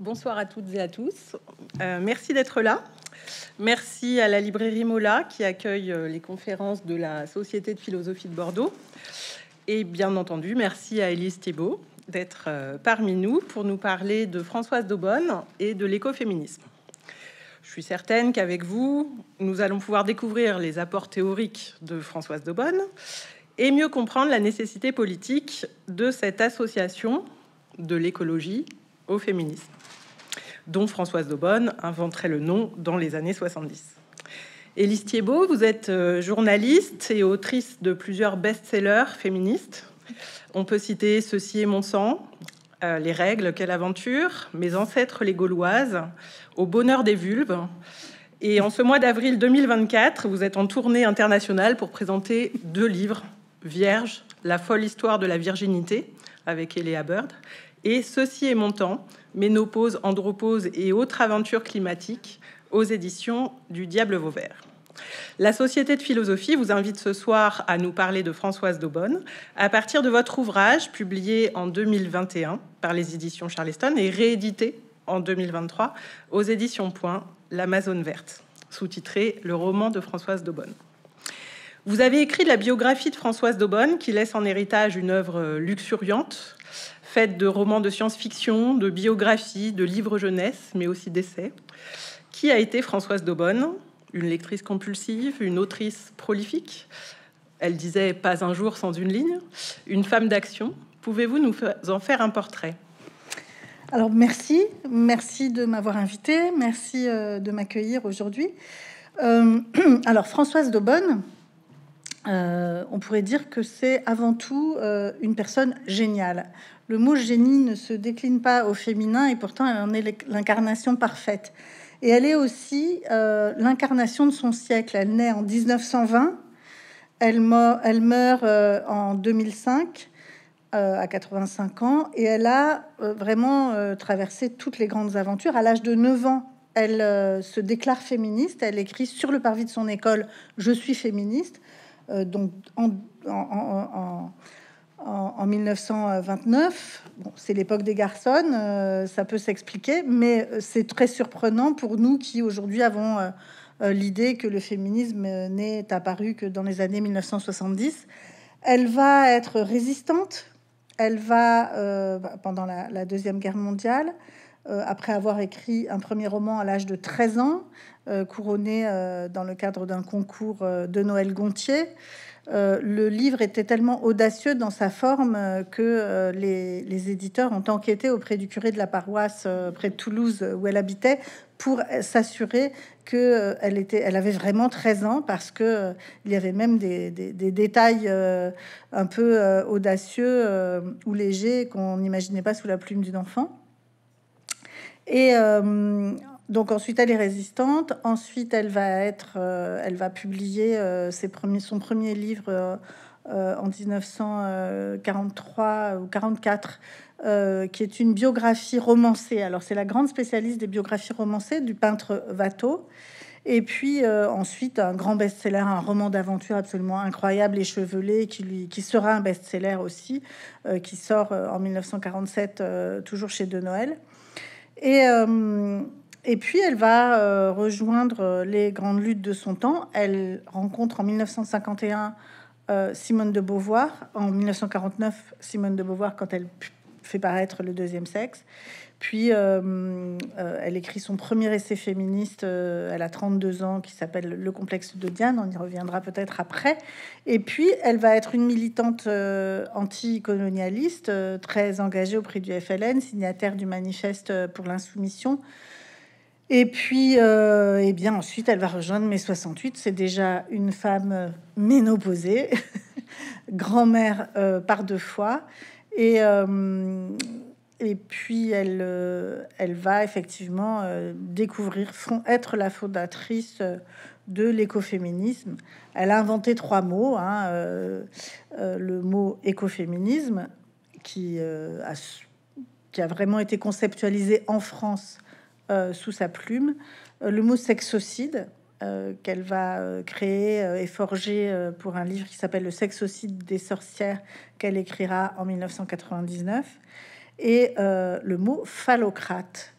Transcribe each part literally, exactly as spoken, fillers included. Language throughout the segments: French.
Bonsoir à toutes et à tous. Euh, merci d'être là. Merci à la librairie Mola qui accueille les conférences de la Société de philosophie de Bordeaux. Et bien entendu, merci à Élise Thibault d'être euh, parmi nous pour nous parler de Françoise d'Aubonne et de l'écoféminisme. Je suis certaine qu'avec vous, nous allons pouvoir découvrir les apports théoriques de Françoise d'Aubonne et mieux comprendre la nécessité politique de cette association de l'écologie au féminisme, dont Françoise d'Aubonne inventerait le nom dans les années soixante-dix. Élise Thibault, vous êtes journaliste et autrice de plusieurs best-sellers féministes. On peut citer Ceci est mon sang, euh, Les règles, quelle aventure, Mes ancêtres les Gauloises, Au bonheur des vulves. Et en ce mois d'avril deux mille vingt-quatre, vous êtes en tournée internationale pour présenter deux livres, Vierge, La folle histoire de la virginité, avec Eléa Bird, et Ceci est mon temps, Ménopause, andropause et autres aventures climatiques, aux éditions du Diable Vauvert. La Société de philosophie vous invite ce soir à nous parler de Françoise d'Aubonne à partir de votre ouvrage publié en deux mille vingt et un par les éditions Charleston et réédité en deux mille vingt-trois aux éditions Point, L'Amazone verte, sous-titré Le roman de Françoise d'Aubonne. Vous avez écrit la biographie de Françoise d'Aubonne qui laisse en héritage une œuvre luxuriante, faite de romans de science-fiction, de biographies, de livres jeunesse, mais aussi d'essais. Qui a été Françoise d'Aubonne? Une lectrice compulsive, une autrice prolifique. Elle disait « pas un jour sans une ligne ». Une femme d'action. Pouvez-vous nous en faire un portrait? Alors merci, merci de m'avoir invitée, merci euh, de m'accueillir aujourd'hui. Euh, alors Françoise d'Aubonne, Euh, on pourrait dire que c'est avant tout euh, une personne géniale. Le mot génie ne se décline pas au féminin et pourtant elle en est l'incarnation parfaite. Et elle est aussi euh, l'incarnation de son siècle. Elle naît en dix-neuf cent vingt, elle, meurt, elle meurt euh, en deux mille cinq euh, à quatre-vingt-cinq ans et elle a euh, vraiment euh, traversé toutes les grandes aventures. À l'âge de neuf ans, elle euh, se déclare féministe. Elle écrit sur le parvis de son école « Je suis féministe ». Euh, donc en, en, en, en, en mille neuf cent vingt-neuf, bon, c'est l'époque des garçons, euh, ça peut s'expliquer, mais c'est très surprenant pour nous qui aujourd'hui avons euh, euh, l'idée que le féminisme n'est apparu que dans les années mille neuf cent soixante-dix. Elle va être résistante, elle va, euh, pendant la, la Deuxième Guerre mondiale, euh, après avoir écrit un premier roman à l'âge de treize ans, Euh, couronné euh, dans le cadre d'un concours euh, de Noël Gontier. Euh, le livre était tellement audacieux dans sa forme euh, que euh, les, les éditeurs ont enquêté auprès du curé de la paroisse euh, près de Toulouse où elle habitait pour s'assurer que euh, elle était, elle avait vraiment treize ans parce que euh, il y avait même des, des, des détails euh, un peu euh, audacieux euh, ou légers qu'on n'imaginait pas sous la plume d'une enfant. Et euh, donc ensuite elle est résistante. Ensuite elle va être, euh, elle va publier euh, ses premiers, son premier livre euh, euh, en dix-neuf cent quarante-trois ou quarante-quatre, euh, qui est une biographie romancée. Alors c'est la grande spécialiste des biographies romancées du peintre Watteau. Et puis euh, ensuite un grand best-seller, un roman d'aventure absolument incroyable, échevelé, qui lui, qui sera un best-seller aussi, euh, qui sort euh, en mille neuf cent quarante-sept, euh, toujours chez De Noël. Et euh, Et puis, elle va euh, rejoindre les grandes luttes de son temps. Elle rencontre en mille neuf cent cinquante et un euh, Simone de Beauvoir. En mille neuf cent quarante-neuf, Simone de Beauvoir, quand elle fait paraître Le deuxième sexe. Puis, euh, euh, elle écrit son premier essai féministe. Euh, elle a trente-deux ans, qui s'appelle Le complexe de Diane. On y reviendra peut-être après. Et puis, elle va être une militante euh, anticolonialiste, euh, très engagée auprès du F L N, signataire du manifeste pour l'insoumission. Et puis, euh, eh bien, ensuite, elle va rejoindre Mai soixante-huit. C'est déjà une femme ménopausée, grand-mère euh, par deux fois. Et, euh, et puis, elle, euh, elle va effectivement euh, découvrir, être la fondatrice de l'écoféminisme. Elle a inventé trois mots. Hein, euh, euh, le mot écoféminisme, qui, euh, a, qui a vraiment été conceptualisé en France Euh, sous sa plume, euh, le mot sexocide euh, qu'elle va euh, créer euh, et forger euh, pour un livre qui s'appelle Le sexocide des sorcières, qu'elle écrira en mille neuf cent quatre-vingt-dix-neuf, et euh, le mot phallocrate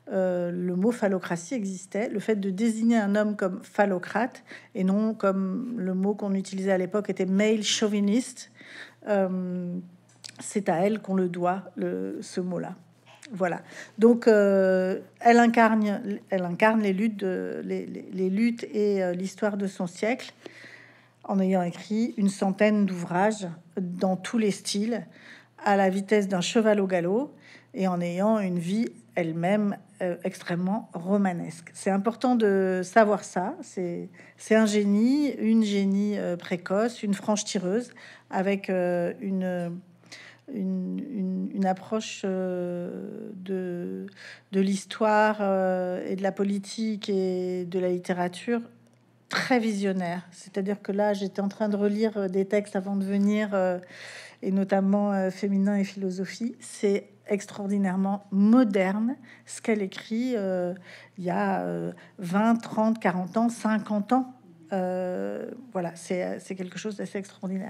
euh, le mot phallocratie existait, le fait de désigner un homme comme phallocrate et non comme le mot qu'on utilisait à l'époque était male chauviniste. Euh, c'est à elle qu'on le doit, le, ce mot-là. Voilà. Donc, euh, elle incarne, elle incarne les luttes, de, les, les, les luttes et euh, l'histoire de son siècle, en ayant écrit une centaine d'ouvrages dans tous les styles, à la vitesse d'un cheval au galop, et en ayant une vie elle-même euh, extrêmement romanesque. C'est important de savoir ça. C'est c'est un génie, une génie euh, précoce, une franche tireuse, avec euh, une une, une, une approche euh, de, de l'histoire euh, et de la politique et de la littérature très visionnaire. C'est-à-dire que là, j'étais en train de relire des textes avant de venir, euh, et notamment euh, Féminin et philosophie. C'est extraordinairement moderne ce qu'elle écrit euh, il y a euh, vingt, trente, quarante ans, cinquante ans. Euh, voilà, c'est quelque chose d'assez extraordinaire.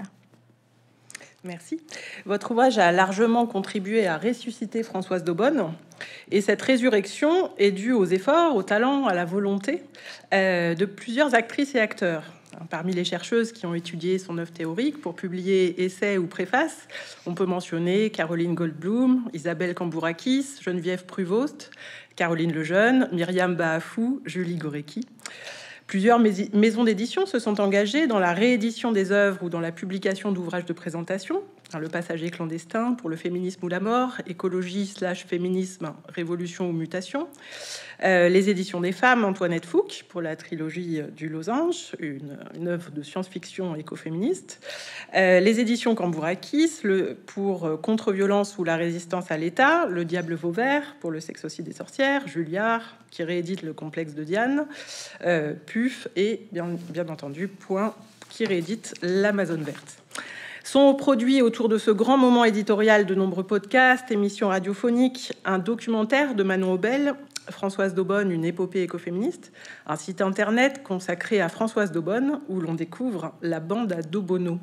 Merci. Votre ouvrage a largement contribué à ressusciter Françoise d'Aubonne. Et cette résurrection est due aux efforts, au talent, à la volonté euh, de plusieurs actrices et acteurs. Parmi les chercheuses qui ont étudié son œuvre théorique pour publier essais ou préfaces, on peut mentionner Caroline Goldblum, Isabelle Kambourakis, Geneviève Pruvost, Caroline Lejeune, Myriam Baafou, Julie Gorecki. Plusieurs maisons d'édition se sont engagées dans la réédition des œuvres ou dans la publication d'ouvrages de présentation. Le Passager clandestin pour le féminisme ou la mort, Écologie slash féminisme, révolution ou mutation. Euh, les éditions des femmes, Antoinette Fouque pour la trilogie du Losange, une, une œuvre de science-fiction écoféministe. Euh, les éditions Kambourakis le, pour Contre-violence ou la résistance à l'État, Le Diable Vauvert pour le sexocide des sorcières, Julliard qui réédite Le complexe de Diane, euh, P U F et bien, bien entendu Point qui réédite L'Amazone verte. Sont produits autour de ce grand moment éditorial de nombreux podcasts, émissions radiophoniques, un documentaire de Manon Aubel, Françoise d'Aubonne, une épopée écoféministe, un site internet consacré à Françoise d'Aubonne où l'on découvre la bande à d'Aubonneau,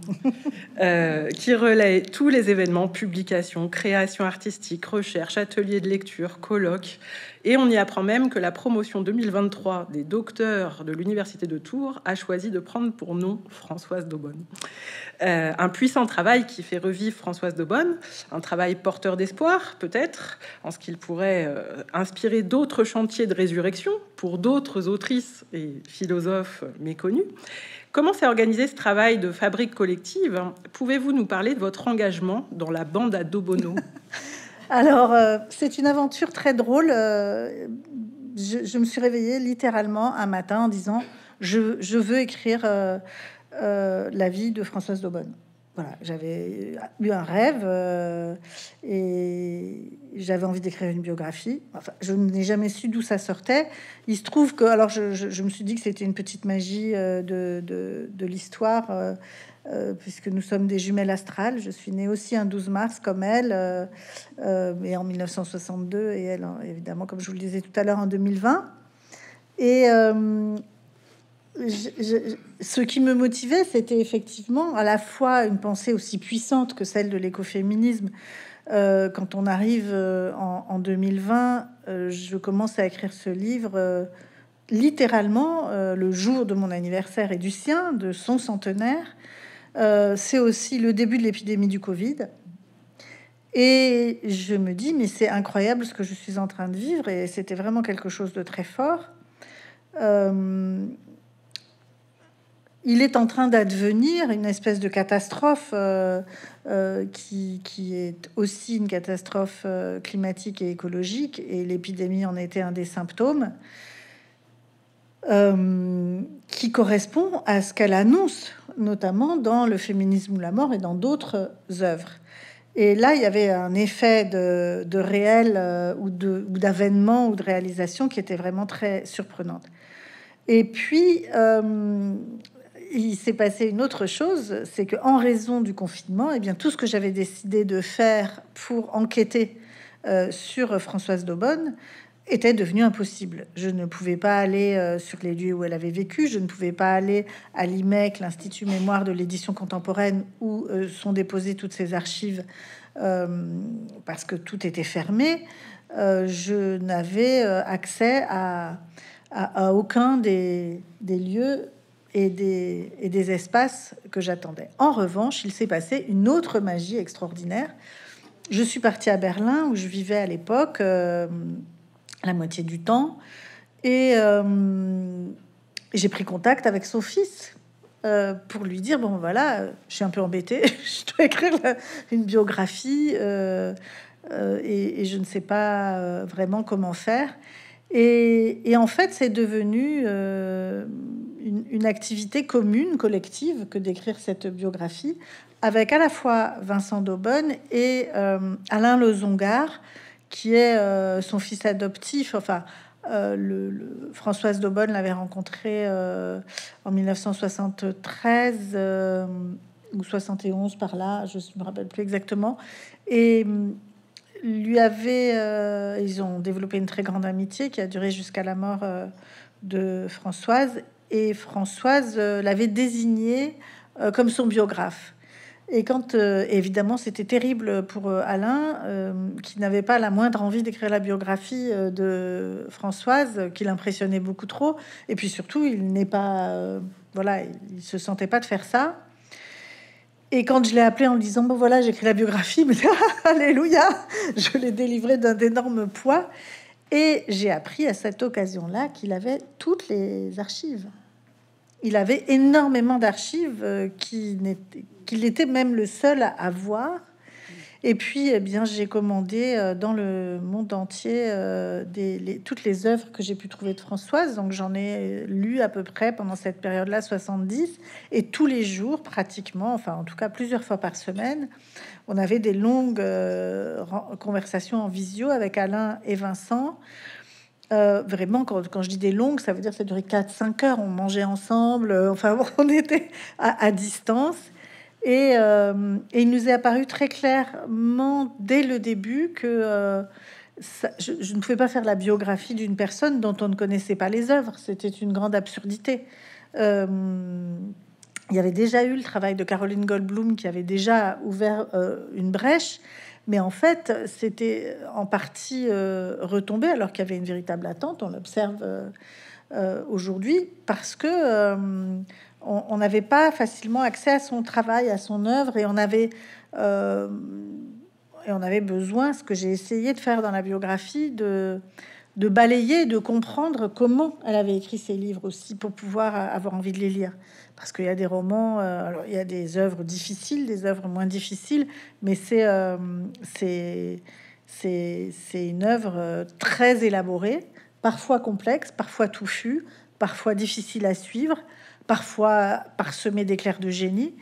euh, qui relaie tous les événements, publications, créations artistiques, recherches, ateliers de lecture, colloques. Et on y apprend même que la promotion deux mille vingt-trois des docteurs de l'Université de Tours a choisi de prendre pour nom Françoise d'Aubonne. Euh, un puissant travail qui fait revivre Françoise d'Aubonne, un travail porteur d'espoir peut-être, en ce qu'il pourrait euh, inspirer d'autres chantiers de résurrection pour d'autres autrices et philosophes méconnus. Comment s'est organisé ce travail de fabrique collective? Pouvez-vous nous parler de votre engagement dans la bande à d'Aubonneau? Alors, euh, c'est une aventure très drôle. Euh, je, je me suis réveillée littéralement un matin en disant je, je veux écrire euh, euh, la vie de Françoise d'Aubonne. Voilà, j'avais eu un rêve euh, et j'avais envie d'écrire une biographie. Enfin, je n'ai jamais su d'où ça sortait. Il se trouve que, alors, je, je, je me suis dit que c'était une petite magie euh, de, de, de l'histoire. Euh, Euh, puisque nous sommes des jumelles astrales. Je suis née aussi un douze mars comme elle, euh, euh, mais en mille neuf cent soixante-deux, et elle, évidemment, comme je vous le disais tout à l'heure, en deux mille vingt. Et euh, je, je, ce qui me motivait, c'était effectivement à la fois une pensée aussi puissante que celle de l'écoféminisme. Euh, quand on arrive euh, en, en deux mille vingt, euh, je commence à écrire ce livre euh, littéralement euh, le jour de mon anniversaire et du sien, de son centenaire. Euh, c'est aussi le début de l'épidémie du Covid. Et je me dis, mais c'est incroyable ce que je suis en train de vivre. Et c'était vraiment quelque chose de très fort. Euh, il est en train d'advenir une espèce de catastrophe euh, euh, qui, qui est aussi une catastrophe euh, climatique et écologique. Et l'épidémie en était un des symptômes. Euh, qui correspond à ce qu'elle annonce, notamment dans Le féminisme ou la mort et dans d'autres œuvres. Et là, il y avait un effet de, de réel euh, ou de ou d'avènement ou de réalisation qui était vraiment très surprenante. Et puis, euh, il s'est passé une autre chose, c'est que en raison du confinement, et eh bien tout ce que j'avais décidé de faire pour enquêter euh, sur Françoise d'Aubonne était devenu impossible. Je ne pouvais pas aller euh, sur les lieux où elle avait vécu, je ne pouvais pas aller à l'I M E C, l'Institut Mémoire de l'édition contemporaine, où euh, sont déposées toutes ces archives, euh, parce que tout était fermé. euh, je n'avais euh, accès à, à, à aucun des, des lieux et des, et des espaces que j'attendais. En revanche, il s'est passé une autre magie extraordinaire. Je suis partie à Berlin, où je vivais à l'époque, euh, la moitié du temps, et euh, j'ai pris contact avec son fils euh, pour lui dire, bon voilà, je suis un peu embêtée, je dois écrire la- une biographie, euh, euh, et, et je ne sais pas euh, vraiment comment faire. Et, et en fait, c'est devenu euh, une, une activité commune, collective, que d'écrire cette biographie, avec à la fois Vincent d'Aubonne et euh, Alain Lozongar, qui est euh, son fils adoptif. Enfin, euh, le, le- Françoise d'Aubonne l'avait rencontré euh, en mille neuf cent soixante-treize euh, ou soixante et onze par là, je ne me rappelle plus exactement. Et lui avait, euh, ils ont développé une très grande amitié qui a duré jusqu'à la mort euh, de Françoise. Et Françoise euh, l'avait désigné euh, comme son biographe. Et quand, euh, évidemment, c'était terrible pour euh, Alain, euh, qui n'avait pas la moindre envie d'écrire la biographie euh, de Françoise, qui l'impressionnait beaucoup trop. Et puis surtout, il n'est pas, euh, voilà, il se sentait pas de faire ça. Et quand je l'ai appelé en lui disant, bon voilà, j'écris la biographie, il me dit, ah, alléluia, je l'ai délivré d'un énorme poids. Et j'ai appris à cette occasion-là qu'il avait toutes les archives. Il avait énormément d'archives euh, qui n'étaient- qu'il était même le seul à avoir. Et puis, eh bien, j'ai commandé euh, dans le monde entier euh, des, les- toutes les œuvres que j'ai pu trouver de Françoise. Donc, j'en ai lu à peu près pendant cette période-là, soixante-dix. Et tous les jours, pratiquement, enfin, en tout cas, plusieurs fois par semaine, on avait des longues euh, ren- conversations en visio avec Alain et Vincent. Euh, vraiment, quand, quand je dis des longues, ça veut dire que ça durait quatre cinq heures. On mangeait ensemble. euh, enfin, on était à, à distance. Et, euh, et il nous est apparu très clairement dès le début que euh, ça- je, je ne pouvais pas faire la biographie d'une personne dont on ne connaissait pas les œuvres. C'était une grande absurdité. Euh, il y avait déjà eu le travail de Caroline Goldblum qui avait déjà ouvert euh, une brèche, mais en fait, c'était en partie euh, retombé alors qu'il y avait une véritable attente. On l'observe euh, euh, aujourd'hui parce que euh, on on n'avait pas facilement accès à son travail, à son œuvre, et on avait euh, et on avait besoin, ce que j'ai essayé de faire dans la biographie, de de balayer, de comprendre comment elle avait écrit ses livres aussi pour pouvoir avoir envie de les lire. Parce qu'il y a des romans, euh, alors il y a des œuvres difficiles, des œuvres moins difficiles, mais c'est euh, c'est c'est c'est une œuvre euh, très élaborée, parfois complexe, parfois touffue, parfois difficile à suivre, parfois parsemée d'éclairs de génie.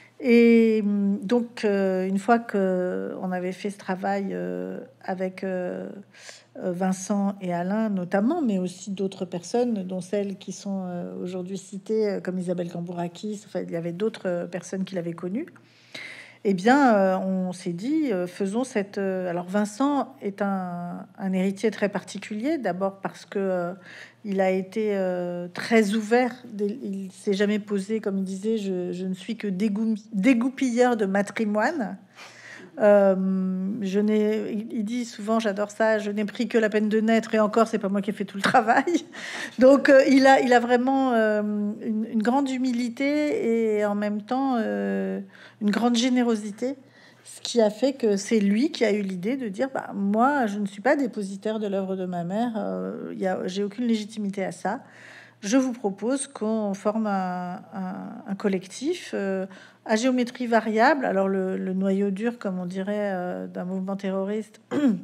Et hum, donc, euh, une fois que on avait fait ce travail euh, avec euh, euh, Vincent et Alain notamment, mais aussi d'autres personnes, dont celles qui sont euh, aujourd'hui citées, euh, comme Isabelle Cambourakis, enfin, il y avait d'autres euh, personnes qui l'avaient connue, eh bien, euh, on s'est dit, euh, faisons cette... euh, Alors, Vincent est un, un héritier très particulier, d'abord parce que euh, il a été euh, très ouvert. Dès- Il s'est jamais posé, comme il disait, je, je ne suis que dégou- dégoupilleur de matrimoine. Euh, je n'ai, il il dit souvent, j'adore ça, je n'ai pris que la peine de naître, et encore, c'est pas moi qui ai fait tout le travail. Donc, euh, il a, il a vraiment euh, une, une grande humilité et en même temps euh, une grande générosité, ce qui a fait que c'est lui qui a eu l'idée de dire, bah, moi, je ne suis pas dépositaire de l'œuvre de ma mère, euh, il y a, j'ai aucune légitimité à ça. Je vous propose qu'on forme un, un- un collectif euh, à géométrie variable. Alors le, le noyau dur, comme on dirait, euh, d'un mouvement terroriste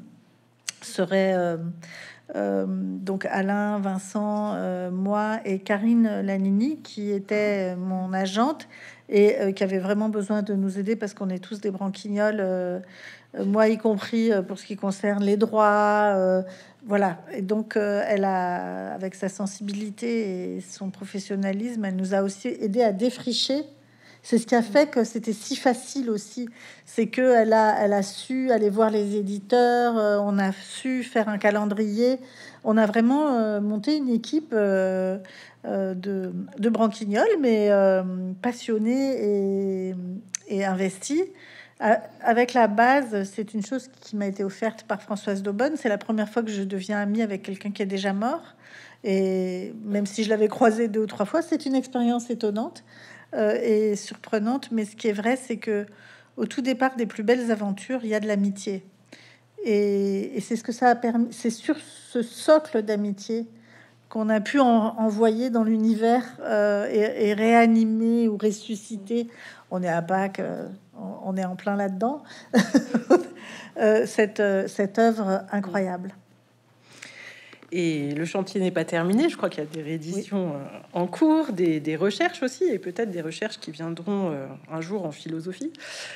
serait euh, euh, donc Alain, Vincent, euh, moi et Karine Lanini, qui était mon agente et euh, qui avait vraiment besoin de nous aider parce qu'on est tous des branquignoles, euh, euh, moi y compris, euh, pour ce qui concerne les droits. euh, voilà. Et donc, euh, elle a, avec sa sensibilité et son professionnalisme, elle nous a aussi aidé à défricher. C'est ce qui a fait que c'était si facile aussi. C'est que elle a, elle a su aller voir les éditeurs, euh, on a su faire un calendrier, on a vraiment euh, monté une équipe euh, euh, de, de branquignoles, mais euh, passionnés et, et investis, Avec la base, c'est une chose qui m'a été offerte par Françoise d'Aubonne. C'est la première fois que je deviens amie avec quelqu'un qui est déjà mort. Et même si je l'avais croisé deux ou trois fois, c'est une expérience étonnante euh, et surprenante. Mais ce qui est vrai, c'est que au tout départ des plus belles aventures, il y a de l'amitié. Et, et c'est ce que ça a permis. C'est sur ce socle d'amitié qu'on a pu en, envoyer dans l'univers euh, et, et réanimer ou ressusciter. On est à Pâques, euh, on, on est en plein là-dedans. euh, cette, euh, cette œuvre incroyable. Et le chantier n'est pas terminé. Je crois qu'il y a des rééditions oui. euh, en cours, des, des recherches aussi, et peut-être des recherches qui viendront euh, un jour en philosophie.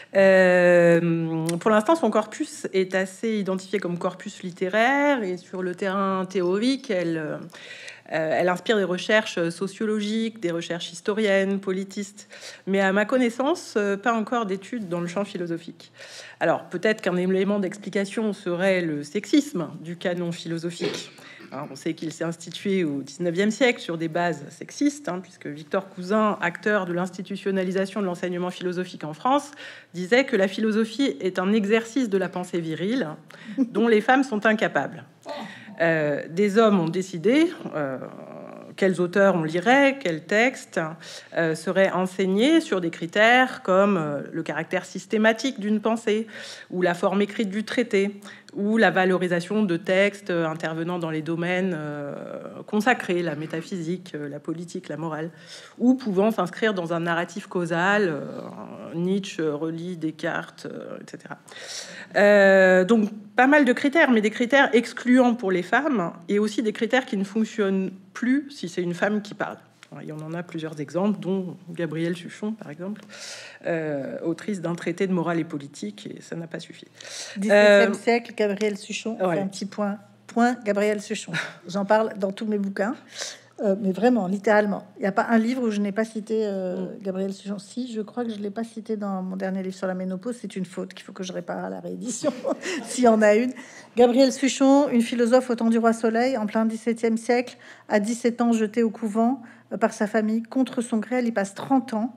Euh, pour l'instant, son corpus est assez identifié comme corpus littéraire, et sur le terrain théorique, elle, euh, elle inspire des recherches sociologiques, des recherches historiennes, politistes, mais à ma connaissance, euh, pas encore d'études dans le champ philosophique. Alors, peut-être qu'un élément d'explication serait le sexisme du canon philosophique. Hein, on sait qu'il s'est institué au dix-neuvième siècle sur des bases sexistes, hein, puisque Victor Cousin, acteur de l'institutionnalisation de l'enseignement philosophique en France, disait que la philosophie est un exercice de la pensée virile dont les femmes sont incapables. Euh, des hommes ont décidé euh, quels auteurs on lirait, quels textes euh, seraient enseignés sur des critères comme euh, le caractère systématique d'une pensée, ou la forme écrite du traité, ou la valorisation de textes intervenant dans les domaines euh, consacrés, la métaphysique, euh, la politique, la morale, ou pouvant s'inscrire dans un narratif causal, euh, Nietzsche relie Descartes, euh, et cetera. Euh, donc, pas mal de critères, mais des critères excluants pour les femmes, et aussi des critères qui ne fonctionnent plus si c'est une femme qui parle. Il y en a plusieurs exemples, dont Gabrielle Suchon, par exemple, euh, autrice d'un traité de morale et politique, et ça n'a pas suffi. dix-septième euh, siècle, Gabrielle Suchon, ouais. Un petit point, point, Gabrielle Suchon. J'en parle dans tous mes bouquins, euh, mais vraiment, littéralement. Il n'y a pas un livre où je n'ai pas cité euh, mm. Gabrielle Suchon. Si, je crois que je ne l'ai pas cité dans mon dernier livre sur la ménopause, c'est une faute qu'il faut que je répare à la réédition, s'il y en a une. Gabrielle Suchon, une philosophe au temps du roi Soleil, en plein dix-septième siècle, à dix-sept ans, jetée au couvent par sa famille, contre son gré. Elle y passe trente ans.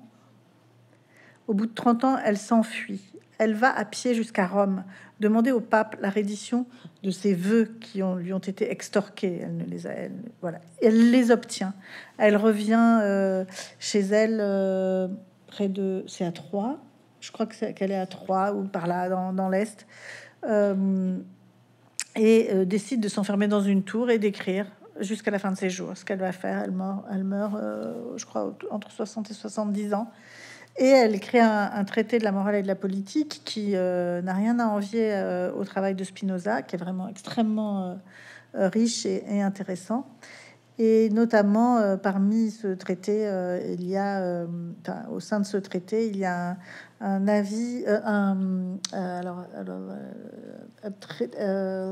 Au bout de trente ans, elle s'enfuit. Elle va à pied jusqu'à Rome, demander au pape la reddition de ses vœux qui ont, lui ont été extorqués. Elle ne les a, elle, voilà. Elle les obtient. Elle revient euh, chez elle, euh, près de... C'est à Troyes. Je crois que c'est, qu'elle est à Troyes, ou par là, dans, dans l'Est. Euh, et euh, décide de s'enfermer dans une tour et d'écrire jusqu'à la fin de ses jours. Ce qu'elle va faire, elle meurt, elle meurt euh, je crois, entre soixante et soixante-dix ans. Et elle crée un, un traité de la morale et de la politique qui euh, n'a rien à envier euh, au travail de Spinoza, qui est vraiment extrêmement euh, riche et, et intéressant. Et notamment, euh, parmi ce traité, euh, il y a, euh, enfin, au sein de ce traité, il y a un, un avis, euh, un, euh, alors, alors euh, un traité, euh,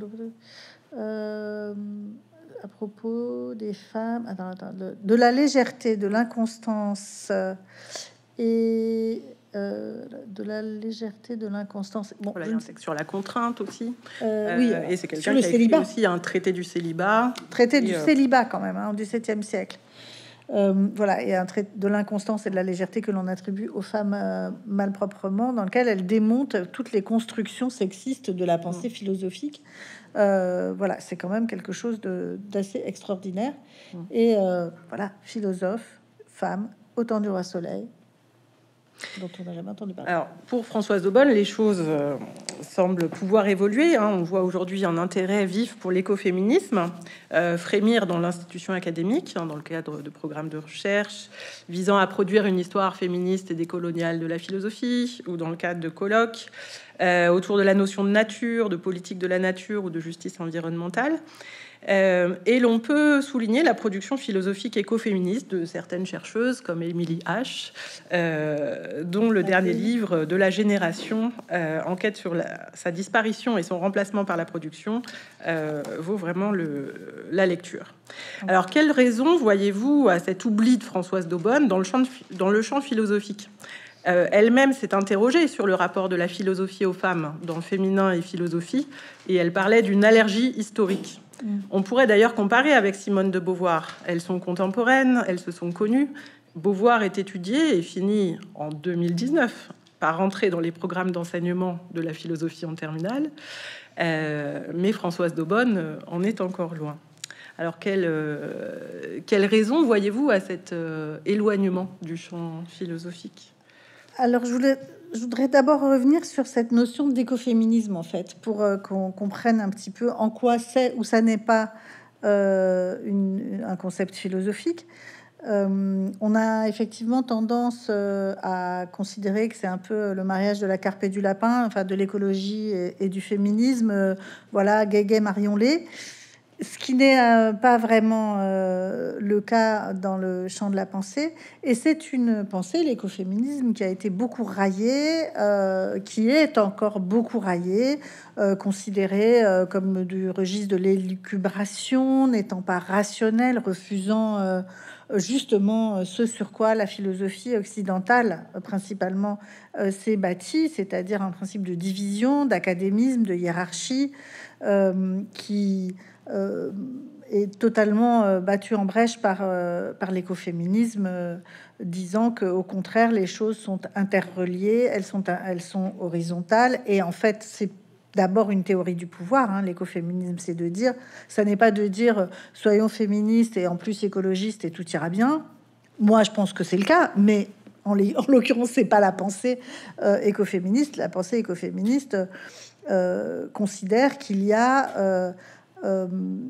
euh, à propos des femmes, attends, attends, de, de la légèreté, de l'inconstance euh, et euh, de la légèreté, de l'inconstance. Bon, voilà, je... sur la contrainte aussi. Euh, oui, euh, et c'est quelqu'un qui a écrit aussi un traité du célibat. Traité et du euh... célibat quand même, hein, au dix-septième siècle. Euh, voilà, et un trait de l'inconstance et de la légèreté que l'on attribue aux femmes euh, malproprement, dans lequel elle démonte toutes les constructions sexistes de la pensée mmh. philosophique. Euh, voilà, c'est quand même quelque chose de, d'assez extraordinaire. Mmh. Et euh, voilà, philosophe, femme, au temps du roi Soleil, dont on n'a jamais entendu parler. Alors, pour Françoise d'Aubonne, les choses euh, semblent pouvoir évoluer. Hein. On voit aujourd'hui un intérêt vif pour l'écoféminisme euh, frémir dans l'institution académique, hein, dans le cadre de programmes de recherche visant à produire une histoire féministe et décoloniale de la philosophie, ou dans le cadre de colloques euh, autour de la notion de nature, de politique de la nature ou de justice environnementale. Euh, et l'on peut souligner la production philosophique écoféministe de certaines chercheuses comme Émilie H, euh, dont le dernier livre de la génération euh, enquête sur la, sa disparition et son remplacement par la production euh, vaut vraiment le, la lecture. Alors, quelle raison voyez-vous à cet oubli de Françoise d'Aubonne dans le champ, de, dans le champ philosophique ? Euh, elle-même s'est interrogée sur le rapport de la philosophie aux femmes dans Féminin et philosophie, et elle parlait d'une allergie historique. On pourrait d'ailleurs comparer avec Simone de Beauvoir. Elles sont contemporaines, elles se sont connues. Beauvoir est étudiée et finit en deux mille dix-neuf pas rentrer dans les programmes d'enseignement de la philosophie en terminale, euh, mais Françoise d'Aubonne en est encore loin. Alors, quelle, euh, quelle raison voyez-vous à cet euh, éloignement du champ philosophique? Alors, je, voulais, je voudrais d'abord revenir sur cette notion d'écoféminisme, en fait, pour euh, qu'on comprenne un petit peu en quoi c'est ou ça n'est pas euh, une, un concept philosophique. Euh, on a effectivement tendance euh, à considérer que c'est un peu le mariage de la carpe et du lapin, enfin de l'écologie et, et du féminisme. Euh, voilà, gay-gay, marions-les. Ce qui n'est euh, pas vraiment euh, le cas dans le champ de la pensée. Et c'est une pensée, l'écoféminisme, qui a été beaucoup raillée, euh, qui est encore beaucoup raillée, euh, considérée euh, comme du registre de l'élucubration, n'étant pas rationnelle, refusant euh, justement ce sur quoi la philosophie occidentale, euh, principalement, euh, s'est bâtie, c'est-à-dire un principe de division, d'académisme, de hiérarchie, euh, qui euh, est totalement euh, battu en brèche par, euh, par l'écoféminisme, euh, disant qu'au contraire, les choses sont interreliées, elles sont, elles sont horizontales. Et en fait, c'est d'abord une théorie du pouvoir. Hein, l'écoféminisme, c'est de dire, ça n'est pas de dire euh, soyons féministes et en plus écologistes et tout ira bien. Moi, je pense que c'est le cas, mais en l'occurrence, c'est pas la pensée euh, écoféministe. La pensée écoféministe euh, considère qu'il y a euh, Euh,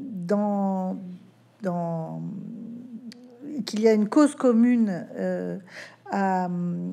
dans, dans qu'il y a une cause commune euh, à,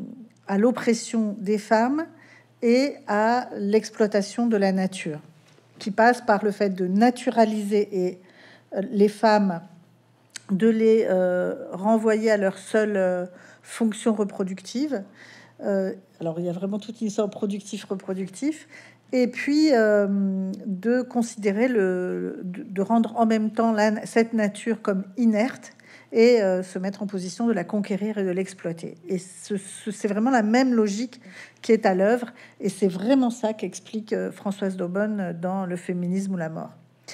à l'oppression des femmes et à l'exploitation de la nature, qui passe par le fait de naturaliser et euh, les femmes, de les euh, renvoyer à leur seule euh, fonction reproductive. Euh, alors, il y a vraiment toute une histoire productif-reproductif. Et puis euh, de considérer le, de, de rendre en même temps la, cette nature comme inerte et euh, se mettre en position de la conquérir et de l'exploiter. Et ce, ce, c'est vraiment la même logique qui est à l'œuvre, et c'est vraiment ça qu'explique euh, Françoise d'Aubonne dans Le féminisme ou la mort.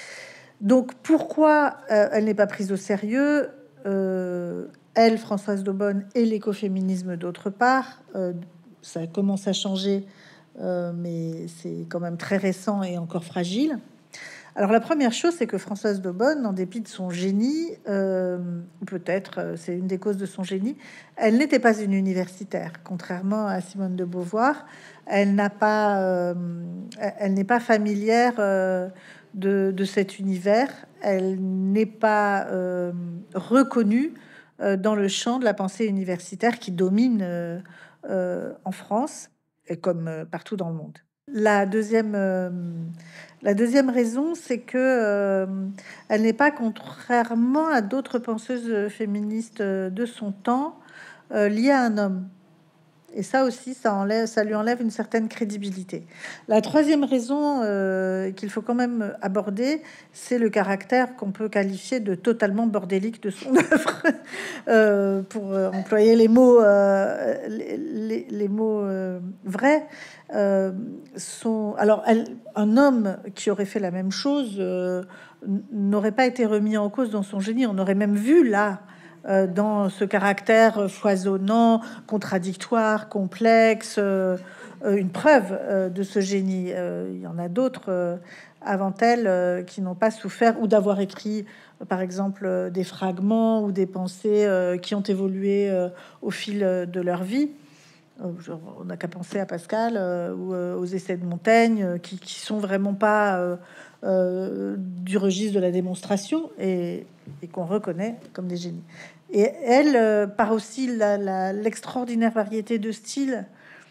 Donc pourquoi euh, elle n'est pas prise au sérieux, euh, elle, Françoise d'Aubonne, et l'écoféminisme d'autre part, euh, ça commence à changer. Euh, mais c'est quand même très récent et encore fragile. Alors la première chose, c'est que Françoise d'Aubonne, en dépit de son génie, euh, peut-être euh, c'est une des causes de son génie, elle n'était pas une universitaire, contrairement à Simone de Beauvoir. Elle n'a pas, euh, elle n'est pas familière euh, de, de cet univers. Elle n'est pas euh, reconnue euh, dans le champ de la pensée universitaire qui domine euh, euh, en France et comme euh, partout dans le monde. La deuxième, euh, la deuxième raison, c'est que euh, elle n'est pas, contrairement à d'autres penseuses féministes de son temps, euh, liée à un homme. Et ça aussi, ça enlève, ça lui enlève une certaine crédibilité. La troisième raison euh, qu'il faut quand même aborder, c'est le caractère qu'on peut qualifier de totalement bordélique de son œuvre, euh, pour employer les mots, euh, les, les, les mots euh, vrais. Euh, sont alors elle, un homme qui aurait fait la même chose euh, n'aurait pas été remis en cause dans son génie. On aurait même vu là. Euh, dans ce caractère foisonnant, contradictoire, complexe, euh, une preuve euh, de ce génie. Euh, il y en a d'autres euh, avant elle euh, qui n'ont pas souffert ou d'avoir écrit, euh, par exemple, euh, des fragments ou des pensées euh, qui ont évolué euh, au fil de leur vie. Euh, genre, on n'a qu'à penser à Pascal euh, ou euh, aux essais de Montaigne, euh, qui, qui sont vraiment pas euh, euh, du registre de la démonstration et, et qu'on reconnaît comme des génies. Et elle, euh, par aussi la, la, l'extraordinaire variété de styles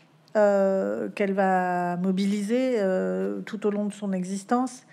euh, qu'elle va mobiliser euh, tout au long de son existence,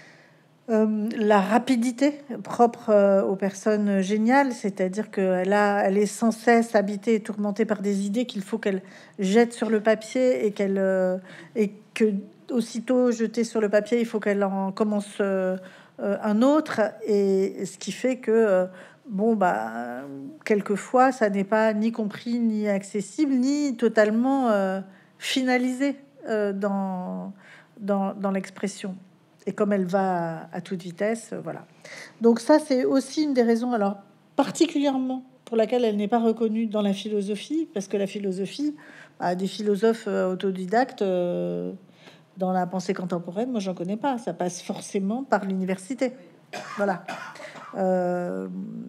euh, la rapidité propre euh, aux personnes géniales, c'est-à-dire qu'elle a, elle est sans cesse habitée et tourmentée par des idées qu'il faut qu'elle jette sur le papier et qu'elle euh, et que aussitôt jetée sur le papier, il faut qu'elle en commence euh, euh, un autre, et ce qui fait que euh, bon bah quelquefois ça n'est pas ni compris ni accessible ni totalement euh, finalisé euh, dans dans, dans l'expression. Et comme elle va à toute vitesse, euh, voilà. Donc ça, c'est aussi une des raisons, alors particulièrement pour laquelle elle n'est pas reconnue dans la philosophie, parce que la philosophie, bah, des philosophes euh, autodidactes euh, dans la pensée contemporaine, moi j'en connais pas. Ça passe forcément par l'université. Voilà. Euh,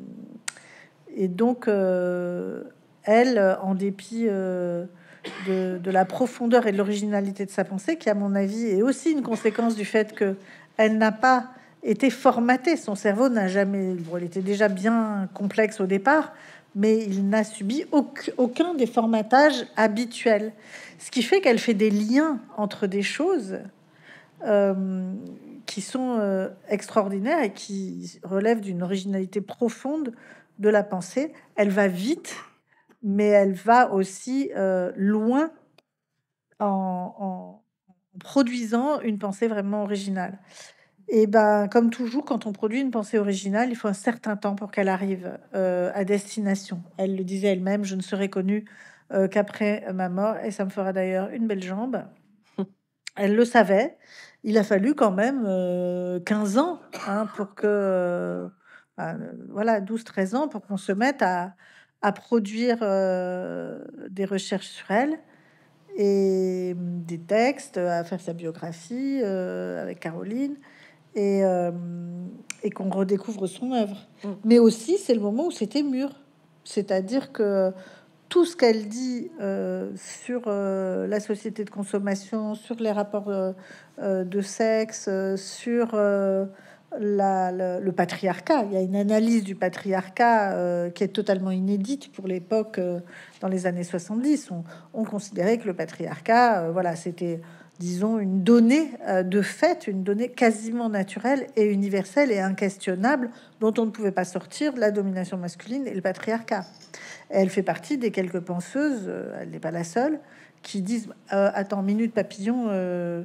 et donc, euh, elle, en dépit euh, de, de la profondeur et de l'originalité de sa pensée, qui à mon avis est aussi une conséquence du fait que elle n'a pas été formatée. Son cerveau n'a jamais... Bon, il était déjà bien complexe au départ, mais il n'a subi aucun, aucun des formatages habituels. Ce qui fait qu'elle fait des liens entre des choses euh, qui sont euh, extraordinaires et qui relèvent d'une originalité profonde de la pensée. Elle va vite, mais elle va aussi euh, loin en, en produisant une pensée vraiment originale. Et ben, comme toujours, quand on produit une pensée originale, il faut un certain temps pour qu'elle arrive euh, à destination. Elle le disait elle-même, je ne serai connue euh, qu'après ma mort, et ça me fera d'ailleurs une belle jambe. Elle le savait. Il a fallu quand même euh, quinze ans hein, pour que, euh, euh, voilà, douze treize ans pour qu'on se mette à, à produire euh, des recherches sur elle et des textes, à faire sa biographie euh, avec Caroline et, euh, et qu'on redécouvre son œuvre. Mm. Mais aussi, c'est le moment où c'était mûr. C'est-à-dire que tout ce qu'elle dit euh, sur euh, la société de consommation, sur les rapports euh, euh, de sexe, euh, sur euh, la, le, le patriarcat. Il y a une analyse du patriarcat euh, qui est totalement inédite pour l'époque. Euh, dans les années soixante-dix, on, on considérait que le patriarcat, euh, voilà, c'était, disons, une donnée euh, de fait, une donnée quasiment naturelle et universelle et inquestionnable dont on ne pouvait pas sortir de la domination masculine et le patriarcat. Elle fait partie des quelques penseuses, euh, elle n'est pas la seule, qui disent euh, attends, minute papillon, euh,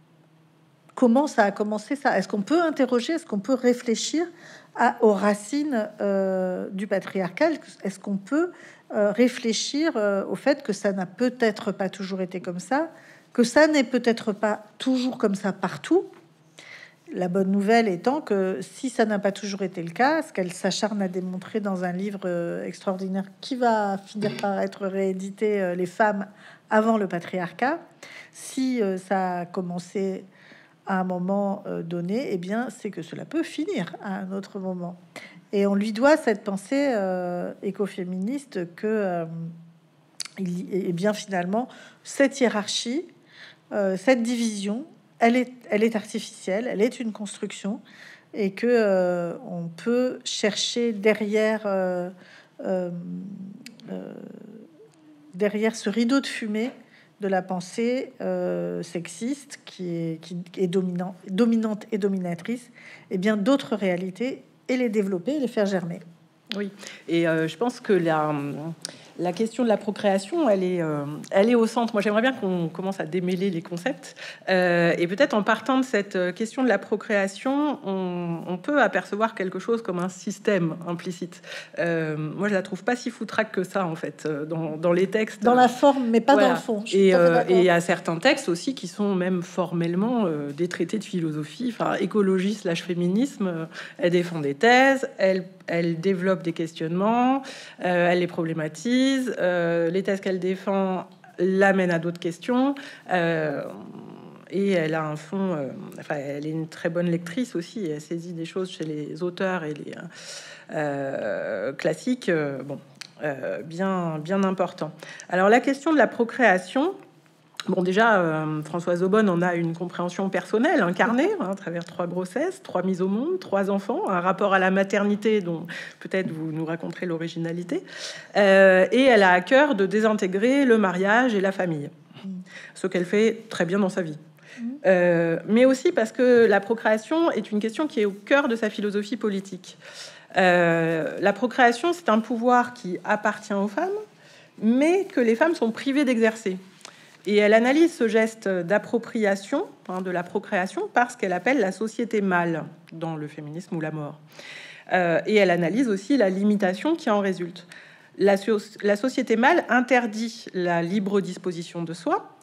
comment ça a commencé ça? Est-ce qu'on peut interroger, est-ce qu'on peut réfléchir à, aux racines euh, du patriarcal? Est-ce qu'on peut euh, réfléchir euh, au fait que ça n'a peut-être pas toujours été comme ça, que ça n'est peut-être pas toujours comme ça partout? La bonne nouvelle étant que si ça n'a pas toujours été le cas, ce qu'elle s'acharne à démontrer dans un livre euh, extraordinaire qui va finir par être réédité, euh, Les femmes avant le patriarcat, si euh, ça a commencé à un moment euh, donné, eh bien, c'est que cela peut finir à un autre moment. Et on lui doit cette pensée euh, écoféministe que, euh, il, et bien finalement, cette hiérarchie, euh, cette division, elle est, elle est artificielle, elle est une construction, et que euh, on peut chercher derrière, euh, euh, euh, derrière ce rideau de fumée de la pensée euh, sexiste qui est, qui est dominant, dominante et dominatrice, et bien d'autres réalités, et les développer, et les faire germer. Oui, et euh, je pense que la, la question de la procréation, elle est, euh, elle est au centre. Moi, j'aimerais bien qu'on commence à démêler les concepts. Euh, et peut-être en partant de cette question de la procréation, on, on peut apercevoir quelque chose comme un système implicite. Euh, moi, je la trouve pas si foutraque que ça, en fait, dans, dans les textes. Dans la forme, mais pas voilà. dans le fond. Et euh, il y a certains textes aussi qui sont même formellement euh, des traités de philosophie. Enfin, écologie slash féminisme, euh, elle défend des thèses, elle, elle développe des questionnements, euh, elle les problématise. Euh, les thèses qu'elle défend l'amènent à d'autres questions euh, et elle a un fond, euh, enfin elle est une très bonne lectrice aussi, elle saisit des choses chez les auteurs et les euh, classiques euh, bon, euh, bien, bien important. Alors la question de la procréation, bon, déjà, euh, Françoise Aubonne en a une compréhension personnelle, incarnée, hein, à travers trois grossesses, trois mises au monde, trois enfants, un rapport à la maternité dont peut-être vous nous raconterez l'originalité. Euh, et elle a à cœur de désintégrer le mariage et la famille, ce qu'elle fait très bien dans sa vie. Euh, mais aussi parce que la procréation est une question qui est au cœur de sa philosophie politique. Euh, la procréation, c'est un pouvoir qui appartient aux femmes, mais que les femmes sont privées d'exercer. Et elle analyse ce geste d'appropriation hein, de la procréation par ce qu'elle appelle la société mâle dans le féminisme ou la mort. Euh, et elle analyse aussi la limitation qui en résulte. La, so- la société mâle interdit la libre disposition de soi,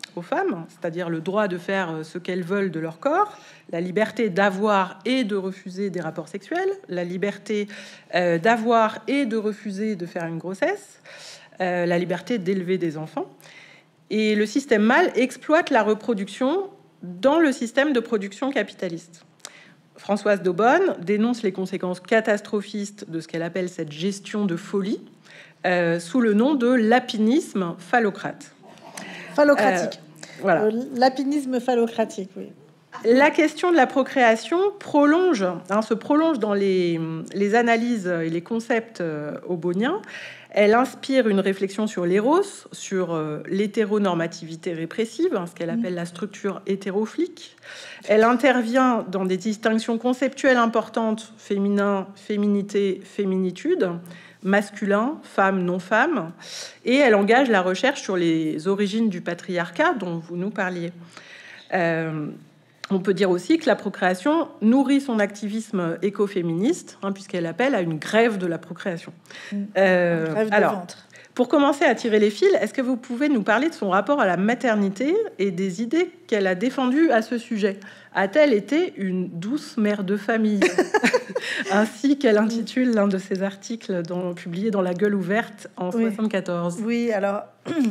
aux femmes, c'est-à-dire le droit de faire ce qu'elles veulent de leur corps, la liberté d'avoir et de refuser des rapports sexuels, la liberté euh, d'avoir et de refuser de faire une grossesse, euh, la liberté d'élever des enfants. Et le système mâle exploite la reproduction dans le système de production capitaliste. Françoise d'Aubonne dénonce les conséquences catastrophistes de ce qu'elle appelle cette gestion de folie, euh, sous le nom de lapinisme phallocrate. Phallocratique. Euh, voilà. Euh, lapinisme phallocratique, oui. La question de la procréation prolonge, hein, se prolonge dans les, les analyses et les concepts euh, auboniens. Elle inspire une réflexion sur l'éros, sur euh, l'hétéronormativité répressive, hein, ce qu'elle appelle la structure hétéroflique. Elle intervient dans des distinctions conceptuelles importantes, féminin, féminité, féminitude, masculin, femme, non-femme, et elle engage la recherche sur les origines du patriarcat dont vous nous parliez. Euh, On peut dire aussi que la procréation nourrit son activisme écoféministe, hein, puisqu'elle appelle à une grève de la procréation. Euh, grève de alors, ventre. Pour commencer à tirer les fils, est-ce que vous pouvez nous parler de son rapport à la maternité et des idées qu'elle a défendues à ce sujet? A-t-elle été une douce mère de famille, ainsi qu'elle intitule l'un de ses articles dans, publié dans La Gueule ouverte en oui. soixante-quatorze? Oui, alors...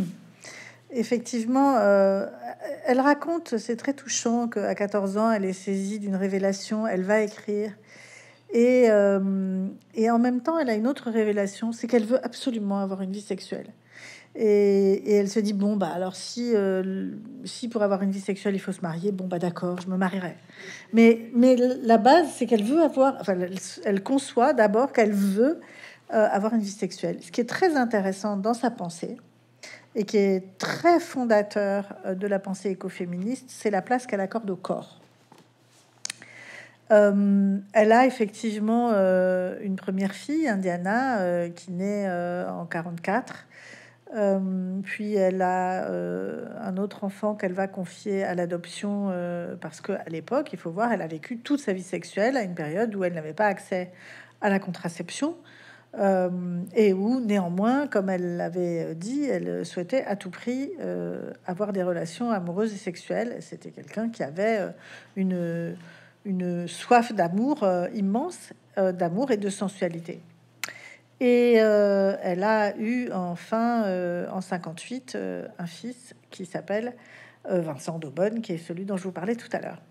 Effectivement, euh, elle raconte, c'est très touchant, qu'à quatorze ans, elle est saisie d'une révélation, elle va écrire. Et, euh, et en même temps, elle a une autre révélation, c'est qu'elle veut absolument avoir une vie sexuelle. Et, et elle se dit, bon, bah alors si, euh, si pour avoir une vie sexuelle, il faut se marier, bon, bah d'accord, je me marierai. Mais, mais la base, c'est qu'elle veut avoir, enfin, elle, elle conçoit d'abord qu'elle veut euh, avoir une vie sexuelle. Ce qui est très intéressant dans sa pensée, et qui est très fondateur de la pensée écoféministe, c'est la place qu'elle accorde au corps. Euh, elle a effectivement euh, une première fille, Indiana, euh, qui naît euh, en quarante-quatre. Euh, puis elle a euh, un autre enfant qu'elle va confier à l'adoption euh, parce qu'à l'époque, il faut voir, elle a vécu toute sa vie sexuelle à une période où elle n'avait pas accès à la contraception. Euh, et où, néanmoins, comme elle l'avait dit, elle souhaitait à tout prix euh, avoir des relations amoureuses et sexuelles. C'était quelqu'un qui avait euh, une, une soif d'amour euh, immense, euh, d'amour et de sensualité. Et euh, elle a eu enfin, euh, en cinquante-huit, euh, un fils qui s'appelle euh, Vincent d'Aubonne, qui est celui dont je vous parlais tout à l'heure.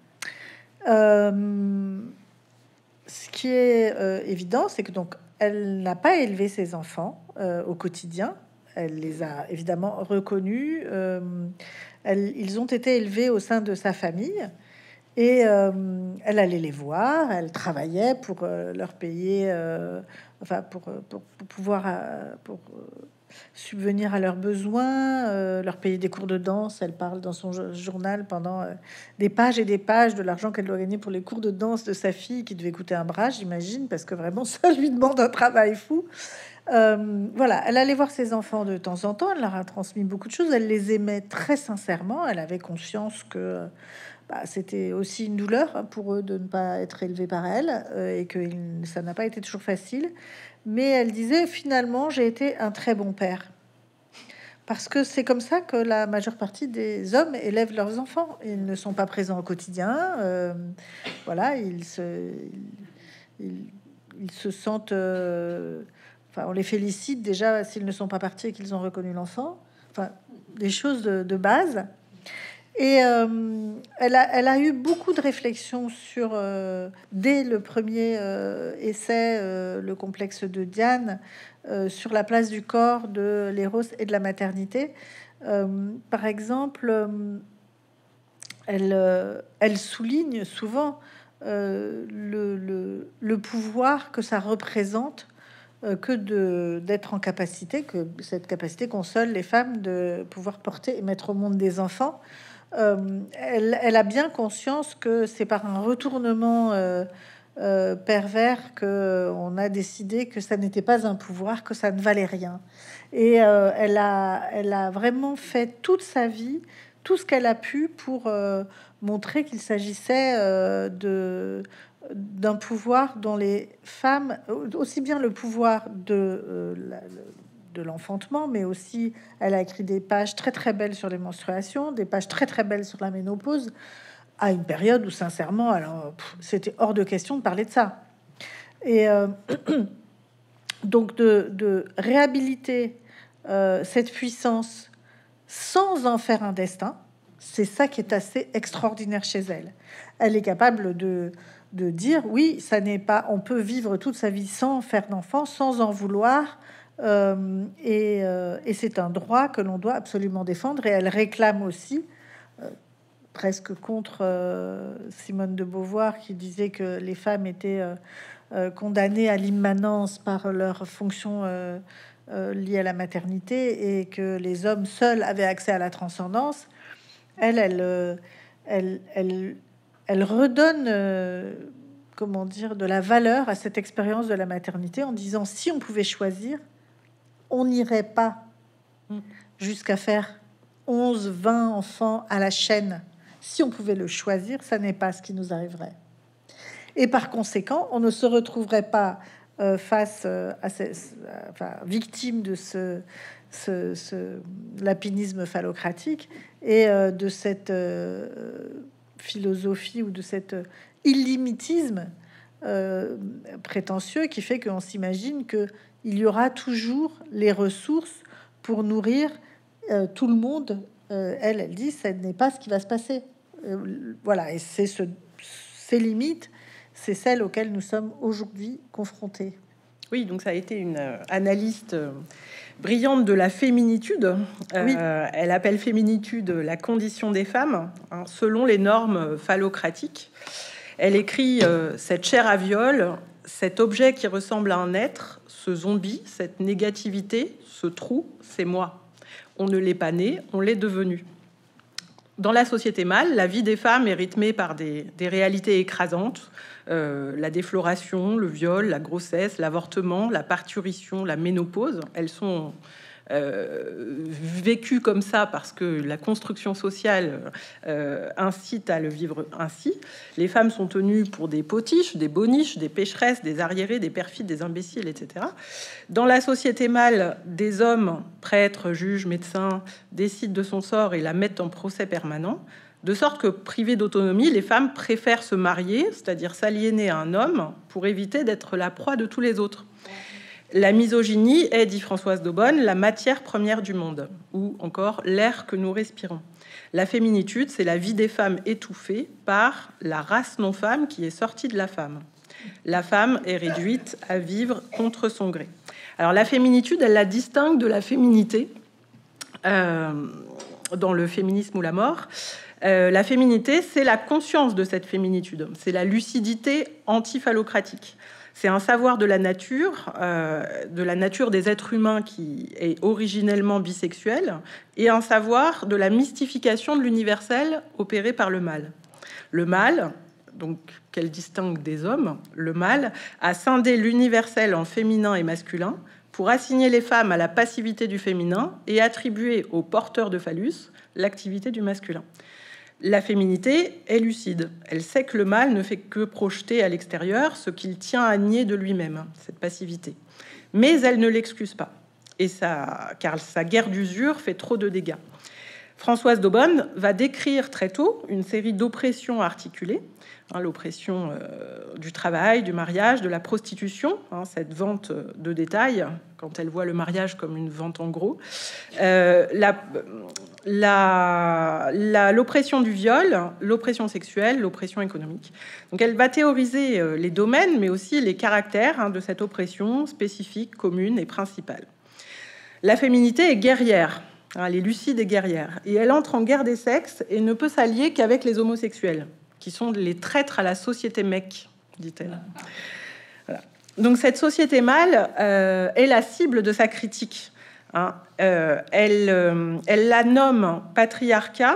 Euh, ce qui est euh, évident, c'est que donc elle n'a pas élevé ses enfants euh, au quotidien. Elle les a évidemment reconnus. Euh, elle, ils ont été élevés au sein de sa famille. Et euh, elle allait les voir. Elle travaillait pour euh, leur payer, euh, enfin pour, pour, pour pouvoir euh, pour euh, subvenir à leurs besoins, euh, leur payer des cours de danse. Elle parle dans son journal pendant euh, des pages et des pages de l'argent qu'elle doit gagner pour les cours de danse de sa fille, qui devait coûter un bras, j'imagine, parce que vraiment ça lui demande un travail fou. Euh, voilà, elle allait voir ses enfants de temps en temps, elle leur a transmis beaucoup de choses, elle les aimait très sincèrement, elle avait conscience que bah, c'était aussi une douleur pour eux de ne pas être élevés par elle, euh, et que il, ça n'a pas été toujours facile. Mais elle disait, finalement, j'ai été un très bon père. Parce que c'est comme ça que la majeure partie des hommes élèvent leurs enfants. Ils ne sont pas présents au quotidien. Euh, voilà, ils se, ils, ils se sentent... Euh, enfin, on les félicite déjà s'ils ne sont pas partis et qu'ils ont reconnu l'enfant. Enfin, des choses de, de base. Et euh, elle, a, elle a eu beaucoup de réflexions sur, euh, dès le premier euh, essai, euh, Le complexe de Diane, euh, sur la place du corps, de l'éros et de la maternité. Euh, par exemple, euh, elle, euh, elle souligne souvent euh, le, le, le pouvoir que ça représente, euh, que de d'être en capacité, que cette capacité qu'ont seules les femmes de pouvoir porter et mettre au monde des enfants. Euh, elle, elle a bien conscience que c'est par un retournement euh, euh, pervers que on a décidé que ça n'était pas un pouvoir, que ça ne valait rien. Et euh, elle a, elle a vraiment fait toute sa vie tout ce qu'elle a pu pour euh, montrer qu'il s'agissait euh, de d'un pouvoir dont les femmes, aussi bien le pouvoir de euh, la, de l'enfantement, mais aussi elle a écrit des pages très très belles sur les menstruations, des pages très très belles sur la ménopause, à une période où sincèrement, alors c'était hors de question de parler de ça. Et euh, donc de, de réhabiliter euh, cette puissance sans en faire un destin, c'est ça qui est assez extraordinaire chez elle. Elle est capable de, de dire oui, ça n'est pas, on peut vivre toute sa vie sans faire d'enfant, sans en vouloir, euh, et, euh, et c'est un droit que l'on doit absolument défendre. Et elle réclame aussi, euh, presque contre euh, Simone de Beauvoir, qui disait que les femmes étaient euh, euh, condamnées à l'immanence par leur fonction euh, euh, liée à la maternité, et que les hommes seuls avaient accès à la transcendance. Elle, elle, euh, elle, elle, elle redonne, euh, comment dire, de la valeur à cette expérience de la maternité en disant si on pouvait choisir, on n'irait pas jusqu'à faire onze, vingt enfants à la chaîne. Si on pouvait le choisir, ça n'est pas ce qui nous arriverait. Et par conséquent, on ne se retrouverait pas euh, face euh, à ces, enfin, victime de ce, ce, ce lapinisme phallocratique et euh, de cette euh, philosophie ou de cet illimitisme euh, prétentieux qui fait qu'on s'imagine que il y aura toujours les ressources pour nourrir euh, tout le monde. Euh, elle, elle dit, ce n'est pas ce qui va se passer. Euh, voilà, et c'est ce, ces limites, c'est celles auxquelles nous sommes aujourd'hui confrontés. Oui, donc ça a été une euh, analyste euh, brillante de la féminitude. Euh, oui. Elle appelle féminitude la condition des femmes, hein, selon les normes phallocratiques. Elle écrit euh, cette chair à viol, cet objet qui ressemble à un être, ce zombie, cette négativité, ce trou, c'est moi. On ne l'est pas né, on l'est devenu. Dans la société mâle, la vie des femmes est rythmée par des, des réalités écrasantes, euh, la défloration, le viol, la grossesse, l'avortement, la parturition, la ménopause. Elles sont euh, vécues comme ça parce que la construction sociale euh, incite à le vivre ainsi. Les femmes sont tenues pour des potiches, des boniches, des pécheresses, des arriérées, des perfides, des imbéciles, et cetera. Dans la société mâle, des hommes, prêtres, juges, médecins, décident de son sort et la mettent en procès permanent, de sorte que, privées d'autonomie, les femmes préfèrent se marier, c'est-à-dire s'aliéner à un homme, pour éviter d'être la proie de tous les autres. La misogynie est, dit Françoise d'Aubonne, la matière première du monde, ou encore l'air que nous respirons. La féminitude, c'est la vie des femmes étouffée par la race non-femme qui est sortie de la femme. La femme est réduite à vivre contre son gré. Alors la féminitude, elle la distingue de la féminité euh, dans le féminisme ou la mort. Euh, la féminité, c'est la conscience de cette féminitude, c'est la lucidité antiphallocratique. C'est un savoir de la nature, euh, de la nature des êtres humains qui est originellement bisexuel, et un savoir de la mystification de l'universel opéré par le mâle. Le mâle, donc qu'elle distingue des hommes, le mâle a scindé l'universel en féminin et masculin pour assigner les femmes à la passivité du féminin et attribuer aux porteurs de phallus l'activité du masculin. La féminité est lucide. Elle sait que le mâle ne fait que projeter à l'extérieur ce qu'il tient à nier de lui-même, cette passivité. Mais elle ne l'excuse pas, et ça, car sa guerre d'usure fait trop de dégâts. Françoise d'Aubonne va décrire très tôt une série d'oppressions articulées, hein, l'oppression euh, du travail, du mariage, de la prostitution, hein, cette vente de détail, quand elle voit le mariage comme une vente en gros, euh, la, la, la, l'oppression du viol, l'oppression sexuelle, l'oppression économique. Donc elle va théoriser euh, les domaines, mais aussi les caractères hein, de cette oppression spécifique, commune et principale. La féminité est guerrière. Elle est lucide et guerrière. Et elle entre en guerre des sexes et ne peut s'allier qu'avec les homosexuels, qui sont les traîtres à la société mec, dit-elle. Voilà. Donc cette société mâle euh, est la cible de sa critique. Hein. Euh, elle, euh, elle la nomme patriarcat.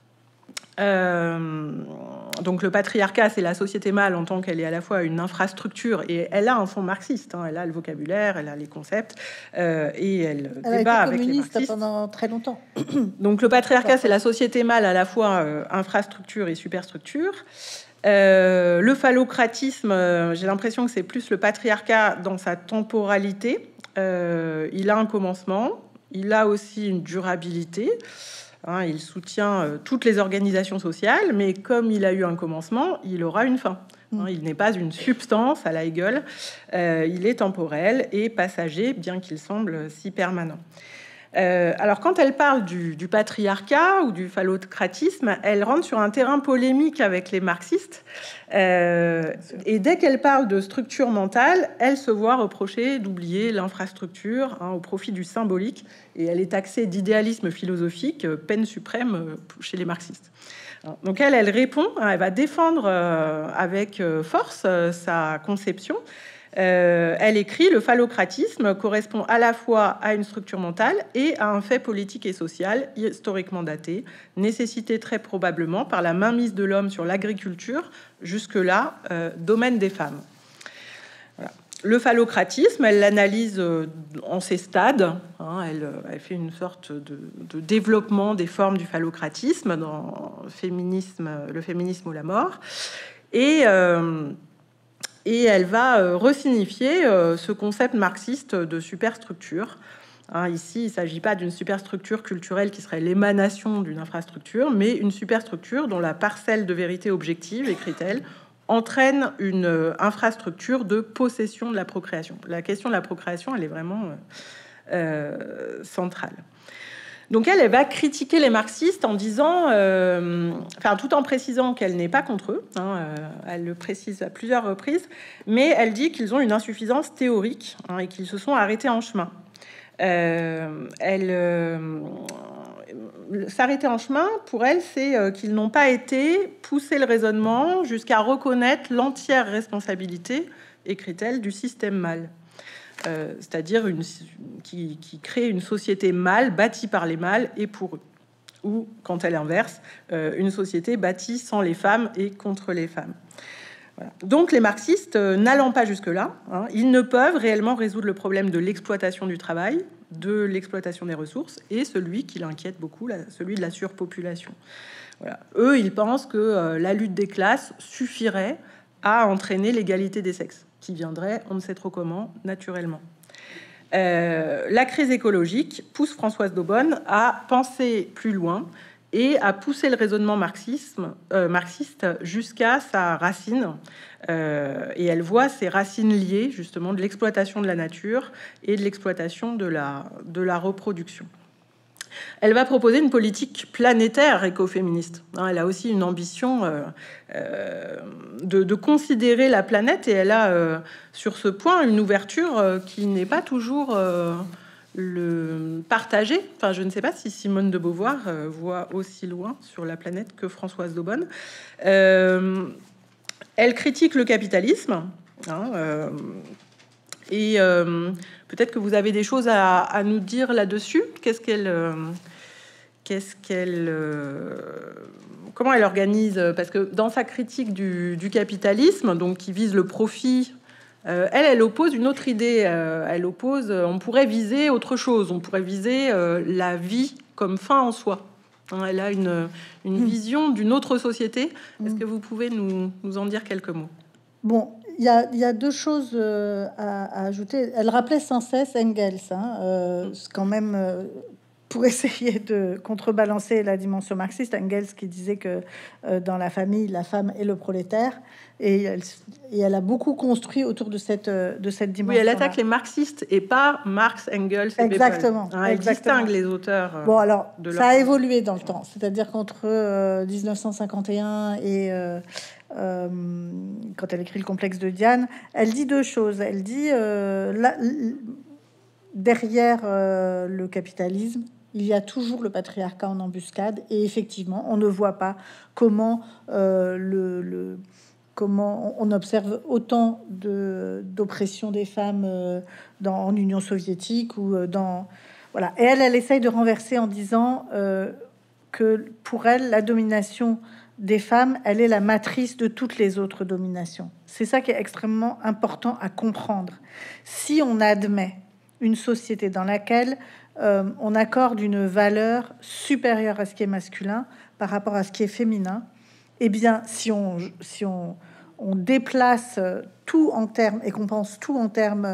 Euh, donc le patriarcat, c'est la société mâle en tant qu'elle est à la fois une infrastructure et elle a un fond marxiste, hein, elle a le vocabulaire, elle a les concepts euh, et elle, elle débat a été avec les marxistes pendant très longtemps. Donc le patriarcat, c'est la société mâle à la fois euh, infrastructure et superstructure. Euh, le phallocratisme, euh, j'ai l'impression que c'est plus le patriarcat dans sa temporalité. euh, il a un commencement, il a aussi une durabilité. Hein, il soutient euh, toutes les organisations sociales, mais comme il a eu un commencement, il aura une fin. Hein, il n'est pas une substance à la Hegel, euh, il est temporel et passager, bien qu'il semble si permanent. Euh, alors, quand elle parle du, du patriarcat ou du phallocratisme, elle rentre sur un terrain polémique avec les marxistes. Euh, et dès qu'elle parle de structure mentale, elle se voit reprocher d'oublier l'infrastructure hein, au profit du symbolique. Et elle est taxée d'idéalisme philosophique, peine suprême chez les marxistes. Donc elle, elle répond, elle va défendre euh, avec force euh, sa conception. Euh, elle écrit: le phallocratisme correspond à la fois à une structure mentale et à un fait politique et social historiquement daté, nécessité très probablement par la mainmise de l'homme sur l'agriculture, jusque-là euh, domaine des femmes. Voilà. Le phallocratisme, elle l'analyse en ces stades. Hein, elle, elle fait une sorte de, de développement des formes du phallocratisme dans le féminisme, le féminisme ou la mort. Et euh, Et elle va euh, resignifier euh, ce concept marxiste de superstructure. Hein, ici, il ne s'agit pas d'une superstructure culturelle qui serait l'émanation d'une infrastructure, mais une superstructure dont la parcelle de vérité objective, écrit-elle, entraîne une euh, infrastructure de possession de la procréation. La question de la procréation, elle est vraiment euh, euh, centrale. Donc elle, elle va critiquer les marxistes en disant, euh, enfin tout en précisant qu'elle n'est pas contre eux, hein, euh, elle le précise à plusieurs reprises, mais elle dit qu'ils ont une insuffisance théorique hein, et qu'ils se sont arrêtés en chemin. Euh, elle euh, s'arrêter en chemin, pour elle, c'est euh, qu'ils n'ont pas été pousser le raisonnement jusqu'à reconnaître l'entière responsabilité, écrit-elle, du système mâle. Euh, c'est-à-dire une, qui, qui crée une société mâle bâtie par les mâles et pour eux, ou quand elle inverse, euh, une société bâtie sans les femmes et contre les femmes. Voilà. Donc les marxistes, euh, n'allant pas jusque-là, hein, ils ne peuvent réellement résoudre le problème de l'exploitation du travail, de l'exploitation des ressources et celui qui l'inquiète beaucoup, la, celui de la surpopulation. Voilà. Eux, ils pensent que euh, la lutte des classes suffirait à entraîner l'égalité des sexes, qui viendrait, on ne sait trop comment, naturellement. Euh, la crise écologique pousse Françoise d'Aubonne à penser plus loin et à pousser le raisonnement marxisme, euh, marxiste jusqu'à sa racine. Euh, et elle voit ces racines liées justement de l'exploitation de la nature et de l'exploitation de la, de la reproduction. Elle va proposer une politique planétaire écoféministe. Elle a aussi une ambition euh, euh, de, de considérer la planète et elle a euh, sur ce point une ouverture euh, qui n'est pas toujours euh, le partagée. Enfin, je ne sais pas si Simone de Beauvoir euh, voit aussi loin sur la planète que Françoise d'Aubonne. Euh, elle critique le capitalisme. Hein, euh, et euh, peut-être que vous avez des choses à, à nous dire là-dessus. Qu'est-ce qu'elle... Euh, Qu'est-ce qu'elle, euh, comment elle organise? Parce que dans sa critique du, du capitalisme, donc qui vise le profit, euh, elle, elle oppose une autre idée. Euh, elle oppose, on pourrait viser autre chose. On pourrait viser euh, la vie comme fin en soi. Hein, elle a une, une mmh. vision d'une autre société. Est-ce mmh. que vous pouvez nous, nous en dire quelques mots? Bon, il y a, y a deux choses euh, à, à ajouter. Elle rappelait sans cesse Engels, hein, euh, mmh. quand même. Euh, pour essayer de contrebalancer la dimension marxiste, Engels qui disait que euh, dans la famille, la femme est le prolétaire, et elle, et elle a beaucoup construit autour de cette, de cette dimension. Oui, elle attaque les marxistes et pas Marx, Engels et exactement. Hein, elle exactement. distingue les auteurs. Euh, bon, alors, de ça a évolué dans le temps, c'est-à-dire qu'entre euh, dix-neuf cent cinquante et un et... Euh, Euh, quand elle écrit le complexe de Diane, elle dit deux choses. Elle dit euh, là, derrière euh, le capitalisme, il y a toujours le patriarcat en embuscade, et effectivement, on ne voit pas comment euh, le, le comment on observe autant de d'oppression des femmes euh, dans en Union soviétique ou dans voilà. Et elle, elle essaye de renverser en disant euh, que pour elle, la domination des femmes, elle est la matrice de toutes les autres dominations. C'est ça qui est extrêmement important à comprendre. Si on admet une société dans laquelle euh, on accorde une valeur supérieure à ce qui est masculin par rapport à ce qui est féminin, eh bien, si on, si on, on déplace tout en termes et qu'on pense tout en termes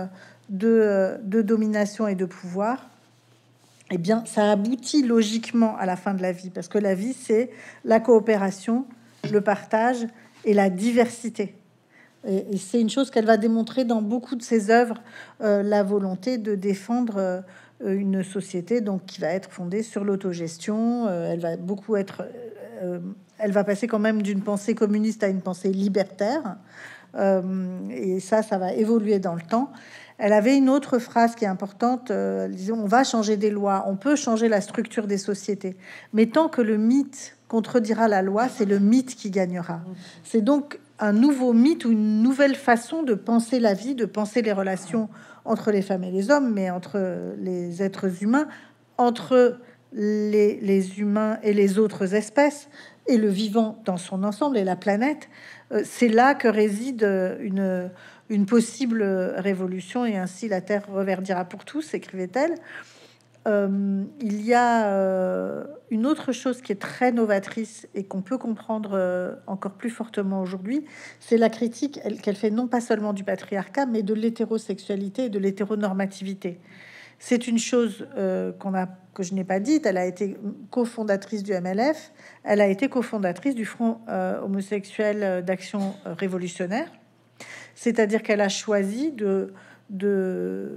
de, de domination et de pouvoir, eh bien, ça aboutit logiquement à la fin de la vie, parce que la vie, c'est la coopération, le partage et la diversité. Et, et c'est une chose qu'elle va démontrer dans beaucoup de ses œuvres, euh, la volonté de défendre euh, une société donc qui va être fondée sur l'autogestion. Euh, elle va beaucoup être, euh, elle va passer quand même d'une pensée communiste à une pensée libertaire. Euh, et ça, ça va évoluer dans le temps. Elle avait une autre phrase qui est importante, euh, elle disait, on va changer des lois, on peut changer la structure des sociétés, mais tant que le mythe contredira la loi, c'est le mythe qui gagnera. C'est donc un nouveau mythe ou une nouvelle façon de penser la vie, de penser les relations entre les femmes et les hommes, mais entre les êtres humains, entre les, les humains et les autres espèces, et le vivant dans son ensemble, et la planète. Euh, c'est là que réside une... une possible révolution, et ainsi la terre reverdira pour tous, écrivait-elle. Euh, il y a euh, une autre chose qui est très novatrice et qu'on peut comprendre euh, encore plus fortement aujourd'hui, c'est la critique qu'elle fait non pas seulement du patriarcat, mais de l'hétérosexualité et de l'hétéronormativité. C'est une chose euh, qu'on a, que je n'ai pas dite. Elle a été cofondatrice du M L F, elle a été cofondatrice du Front euh, homosexuel d'action révolutionnaire. C'est-à-dire qu'elle a choisi de, de,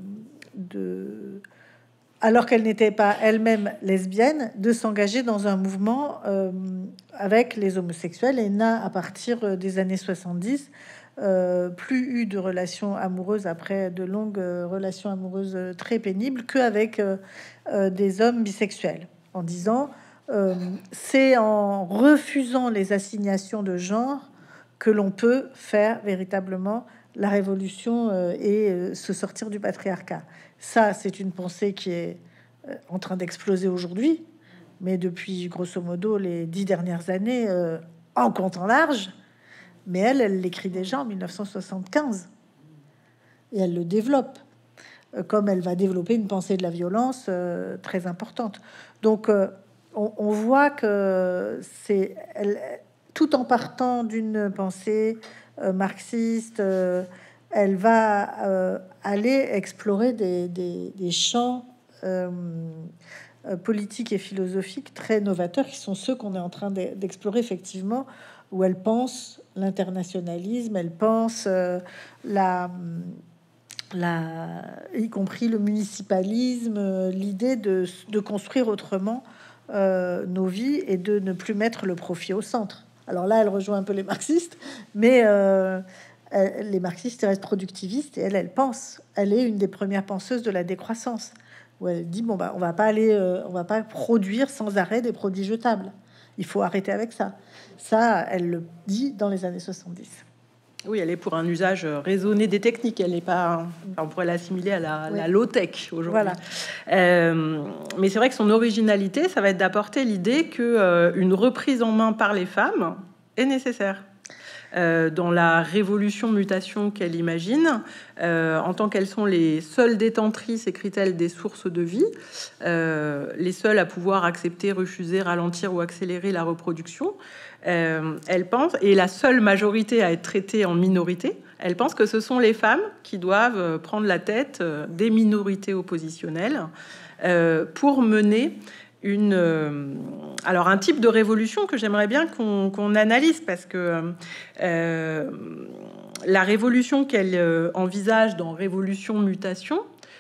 de alors qu'elle n'était pas elle-même lesbienne, de s'engager dans un mouvement euh, avec les homosexuels, et n'a, à partir des années soixante-dix, euh, plus eu de relations amoureuses, après de longues relations amoureuses très pénibles, qu'avec euh, euh, des hommes bisexuels, en disant euh, c'est en refusant les assignations de genre que l'on peut faire véritablement la révolution euh, et euh, se sortir du patriarcat. Ça, c'est une pensée qui est euh, en train d'exploser aujourd'hui, mais depuis grosso modo les dix dernières années, euh, en comptant large. Mais elle, elle l'écrit déjà en mille neuf cent soixante-quinze, et elle le développe, euh, comme elle va développer une pensée de la violence euh, très importante. Donc, euh, on, on voit que c'est... Elle, tout en partant d'une pensée euh, marxiste, euh, elle va euh, aller explorer des, des, des champs euh, euh, politiques et philosophiques très novateurs, qui sont ceux qu'on est en train d'explorer effectivement, où elle pense l'internationalisme, elle pense euh, la, la, y compris le municipalisme, euh, l'idée de, de construire autrement euh, nos vies et de ne plus mettre le profit au centre. Alors là, elle rejoint un peu les marxistes, mais euh, elle, les marxistes restent productivistes, et elle, elle pense, elle est une des premières penseuses de la décroissance, où elle dit bon bah on va pas aller, euh, on va pas produire sans arrêt des produits jetables. Il faut arrêter avec ça. Ça, elle le dit dans les années soixante-dix. Oui, elle est pour un usage raisonné des techniques. Elle n'est pas, on pourrait l'assimiler à la, oui. la low-tech aujourd'hui. Voilà. Euh, mais c'est vrai que son originalité, ça va être d'apporter l'idée que euh, une reprise en main par les femmes est nécessaire. Euh, dans la révolution mutation qu'elle imagine, euh, en tant qu'elles sont les seules détentrices, écrit-elle, des sources de vie, euh, les seules à pouvoir accepter, refuser, ralentir ou accélérer la reproduction, euh, elle pense, et la seule majorité à être traitée en minorité, elle pense que ce sont les femmes qui doivent prendre la tête des minorités oppositionnelles euh, pour mener une euh, alors un type de révolution que j'aimerais bien qu'on qu'on analyse, parce que euh, la révolution qu'elle euh, envisage dans Révolution Mutation,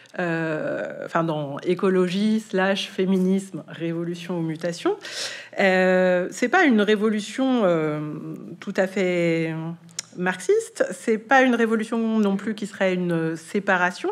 euh, enfin dans écologie slash féminisme, révolution ou mutation, euh, c'est pas une révolution euh, tout à fait marxiste, c'est pas une révolution non plus qui serait une séparation.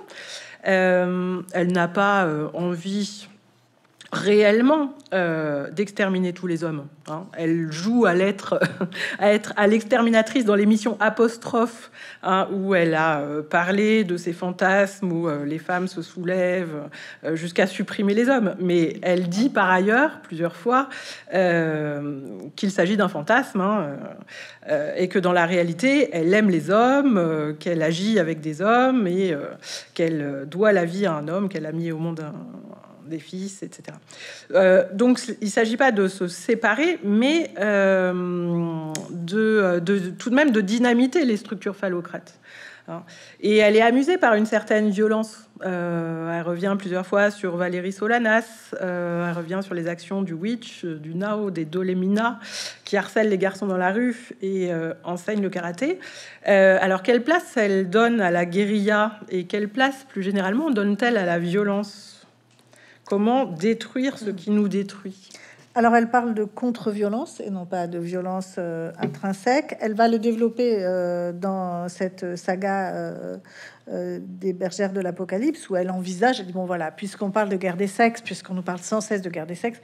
Euh, elle n'a pas euh, envie réellement euh, d'exterminer tous les hommes. Hein. Elle joue à l'être, à être à l'exterminatrice dans l'émission Apostrophe, hein, où elle a euh, parlé de ses fantasmes, où euh, les femmes se soulèvent euh, jusqu'à supprimer les hommes. Mais elle dit par ailleurs plusieurs fois euh, qu'il s'agit d'un fantasme, hein, euh, et que dans la réalité, elle aime les hommes, euh, qu'elle agit avec des hommes, et euh, qu'elle doit la vie à un homme, qu'elle a mis au monde un des fils, et cetera. Euh, donc, il ne s'agit pas de se séparer, mais euh, de, de tout de même de dynamiter les structures phallocrates. Hein. Et elle est amusée par une certaine violence. Euh, elle revient plusieurs fois sur Valérie Solanas, euh, elle revient sur les actions du Witch, du Nao, des Dolemina, qui harcèlent les garçons dans la rue et euh, enseignent le karaté. Euh, alors, quelle place elle donne à la guérilla et quelle place, plus généralement, donne-t-elle à la violence? Comment détruire ce qui nous détruit? Alors, elle parle de contre-violence et non pas de violence euh, intrinsèque. Elle va le développer euh, dans cette saga euh, euh, des bergères de l'Apocalypse, où elle envisage, elle dit, bon voilà, puisqu'on parle de guerre des sexes, puisqu'on nous parle sans cesse de guerre des sexes,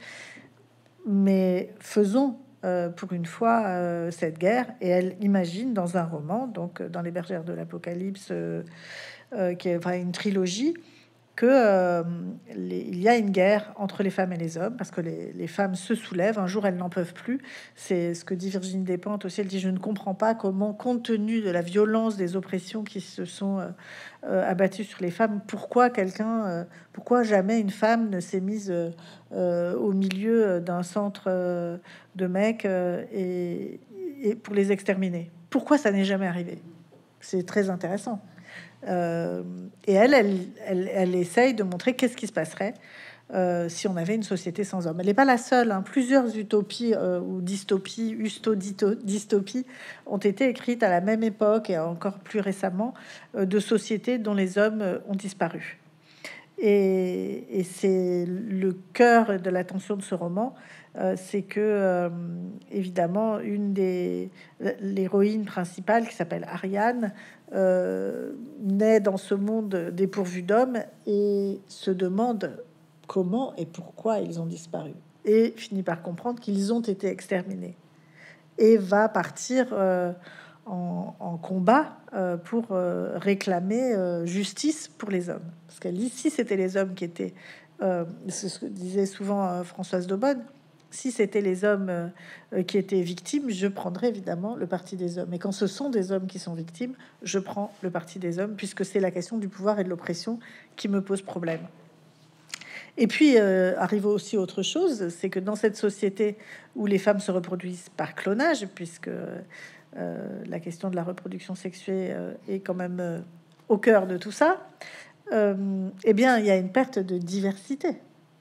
mais faisons euh, pour une fois euh, cette guerre. Et elle imagine dans un roman, donc dans les bergères de l'Apocalypse, euh, euh, qui est enfin, une trilogie, que euh, les, il y a une guerre entre les femmes et les hommes, parce que les, les femmes se soulèvent, un jour elles n'en peuvent plus. C'est ce que dit Virginie Despentes aussi, elle dit, je ne comprends pas comment, compte tenu de la violence des oppressions qui se sont euh, euh, abattues sur les femmes, pourquoi quelqu'un, euh, pourquoi jamais une femme ne s'est mise euh, euh, au milieu d'un centre euh, de mecs euh, et, et pour les exterminer. Pourquoi ça n'est jamais arrivé? C'est très intéressant. Euh, et elle, elle, elle, elle essaye de montrer qu'est-ce qui se passerait euh, si on avait une société sans hommes. Elle n'est pas la seule. Hein. Plusieurs utopies euh, ou dystopies, usto-dystopies ont été écrites à la même époque et encore plus récemment euh, de sociétés dont les hommes euh, ont disparu. Et, et c'est le cœur de l'attention de ce roman, euh, c'est que euh, évidemment une des l'héroïne principale qui s'appelle Ariane euh, naît dans ce monde dépourvu d'hommes et se demande comment et pourquoi ils ont disparu et finit par comprendre qu'ils ont été exterminés et va partir euh, en, en combat euh, pour euh, réclamer euh, justice pour les hommes. Parce qu'elle dit, si c'était les hommes qui étaient, euh, c'est ce que disait souvent euh, Françoise d'Aubonne, si c'était les hommes euh, qui étaient victimes, je prendrais évidemment le parti des hommes. Et quand ce sont des hommes qui sont victimes, je prends le parti des hommes, puisque c'est la question du pouvoir et de l'oppression qui me pose problème. Et puis, euh, arrive aussi autre chose, c'est que dans cette société où les femmes se reproduisent par clonage, puisque euh, la question de la reproduction sexuée euh, est quand même euh, au cœur de tout ça, euh, eh bien, il y a une perte de diversité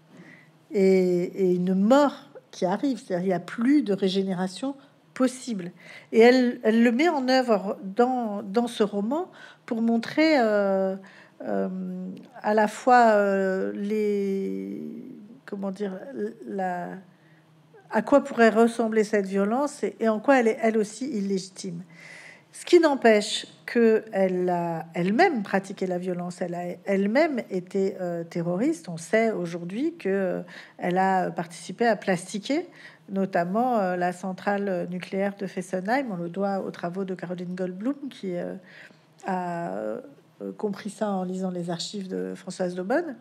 et, et une mort qui arrive. C'est-à-dire, il n'y a plus de régénération possible. Et elle, elle le met en œuvre dans, dans ce roman pour montrer... Euh, Euh, à la fois euh, les comment dire la à quoi pourrait ressembler cette violence et, et en quoi elle est elle aussi illégitime. Ce qui n'empêche que elle a elle-même pratiqué la violence, elle a elle-même été euh, terroriste. On sait aujourd'hui que euh, elle a participé à plastiquer notamment euh, la centrale nucléaire de Fessenheim. On le doit aux travaux de Caroline Goldblum qui euh, a Euh, compris ça en lisant les archives de Françoise d'Aubonne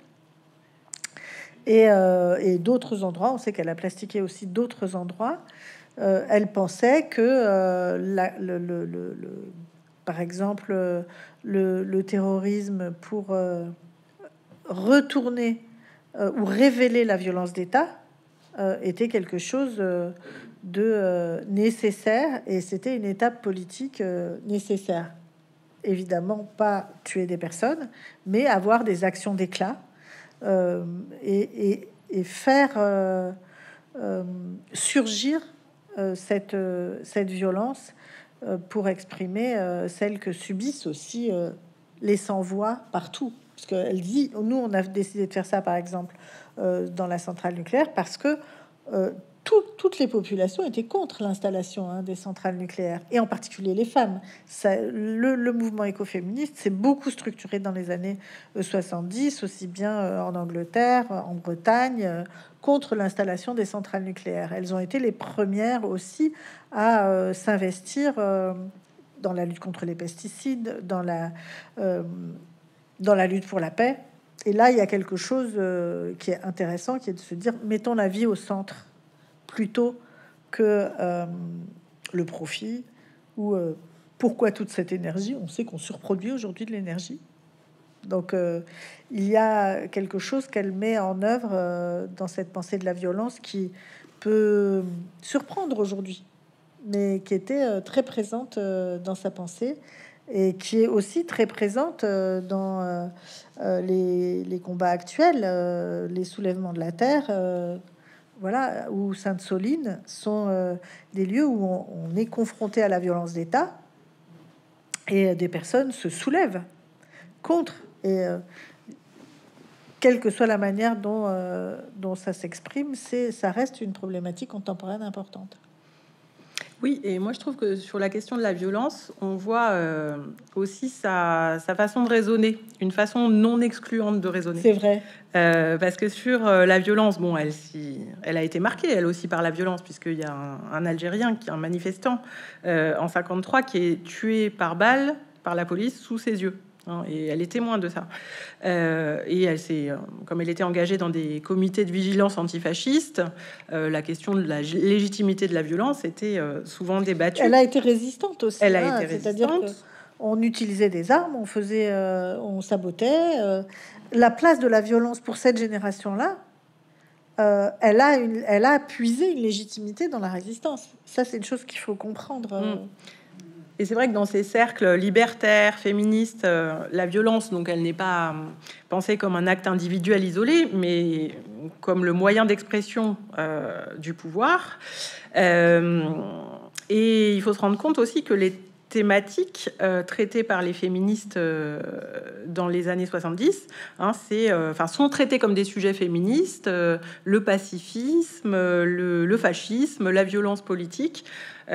et, euh, et d'autres endroits. On sait qu'elle a plastiqué aussi d'autres endroits. Euh, elle pensait que, euh, la, le, le, le, le, par exemple, le, le terrorisme pour euh, retourner euh, ou révéler la violence d'État euh, était quelque chose euh, de euh, nécessaire et c'était une étape politique euh, nécessaire. Évidemment pas tuer des personnes, mais avoir des actions d'éclat euh, et, et, et faire euh, euh, surgir euh, cette, euh, cette violence euh, pour exprimer euh, celle que subissent aussi euh, les sans-voix partout. Parce qu'elle dit, nous on a décidé de faire ça par exemple euh, dans la centrale nucléaire parce que euh, Tout, toutes les populations étaient contre l'installation hein, des centrales nucléaires, et en particulier les femmes. Ça, le, le mouvement écoféministe s'est beaucoup structuré dans les années soixante-dix, aussi bien euh, en Angleterre, en Bretagne, euh, contre l'installation des centrales nucléaires. Elles ont été les premières aussi à euh, s'investir euh, dans la lutte contre les pesticides, dans la, euh, dans la lutte pour la paix. Et là, il y a quelque chose euh, qui est intéressant, qui est de se dire, mettons la vie au centre plutôt que euh, le profit ou euh, pourquoi toute cette énergie. On sait qu'on surproduit aujourd'hui de l'énergie. Donc euh, il y a quelque chose qu'elle met en œuvre euh, dans cette pensée de la violence qui peut surprendre aujourd'hui, mais qui était euh, très présente euh, dans sa pensée et qui est aussi très présente euh, dans euh, euh, les, les combats actuels, euh, les soulèvements de la terre, euh, voilà, ou Sainte-Soline sont euh, des lieux où on, on est confronté à la violence d'État et des personnes se soulèvent contre. Et euh, quelle que soit la manière dont, euh, dont ça s'exprime, c'est, ça reste une problématique contemporaine importante. Oui, et moi je trouve que sur la question de la violence, on voit euh, aussi sa, sa façon de raisonner, une façon non excluante de raisonner. C'est vrai. Euh, parce que sur euh, la violence, bon, elle, si, elle a été marquée, elle aussi, par la violence, puisqu'il y a un, un Algérien, qui est un manifestant, euh, en cinquante-trois, qui est tué par balle par la police sous ses yeux. Hein, et elle est témoin de ça. Euh, et elle s'est, euh, comme elle était engagée dans des comités de vigilance antifasciste, euh, la question de la légitimité de la violence était euh, souvent débattue. Elle a été résistante aussi. Elle a hein, été c'est-à-dire résistante. qu'on utilisait des armes, on faisait, euh, on sabotait. Euh, la place de la violence pour cette génération-là, euh, elle a une, elle a puisé une légitimité dans la résistance. Ça, c'est une chose qu'il faut comprendre. Euh. Mm. Et c'est vrai que dans ces cercles libertaires, féministes, euh, la violence, donc, elle n'est pas euh, pensée comme un acte individuel isolé, mais comme le moyen d'expression euh, du pouvoir. Euh, et il faut se rendre compte aussi que les thématiques euh, traitées par les féministes euh, dans les années soixante-dix, hein, c'est, euh, enfin, sont traitées comme des sujets féministes, euh, le pacifisme, le, le fascisme, la violence politique.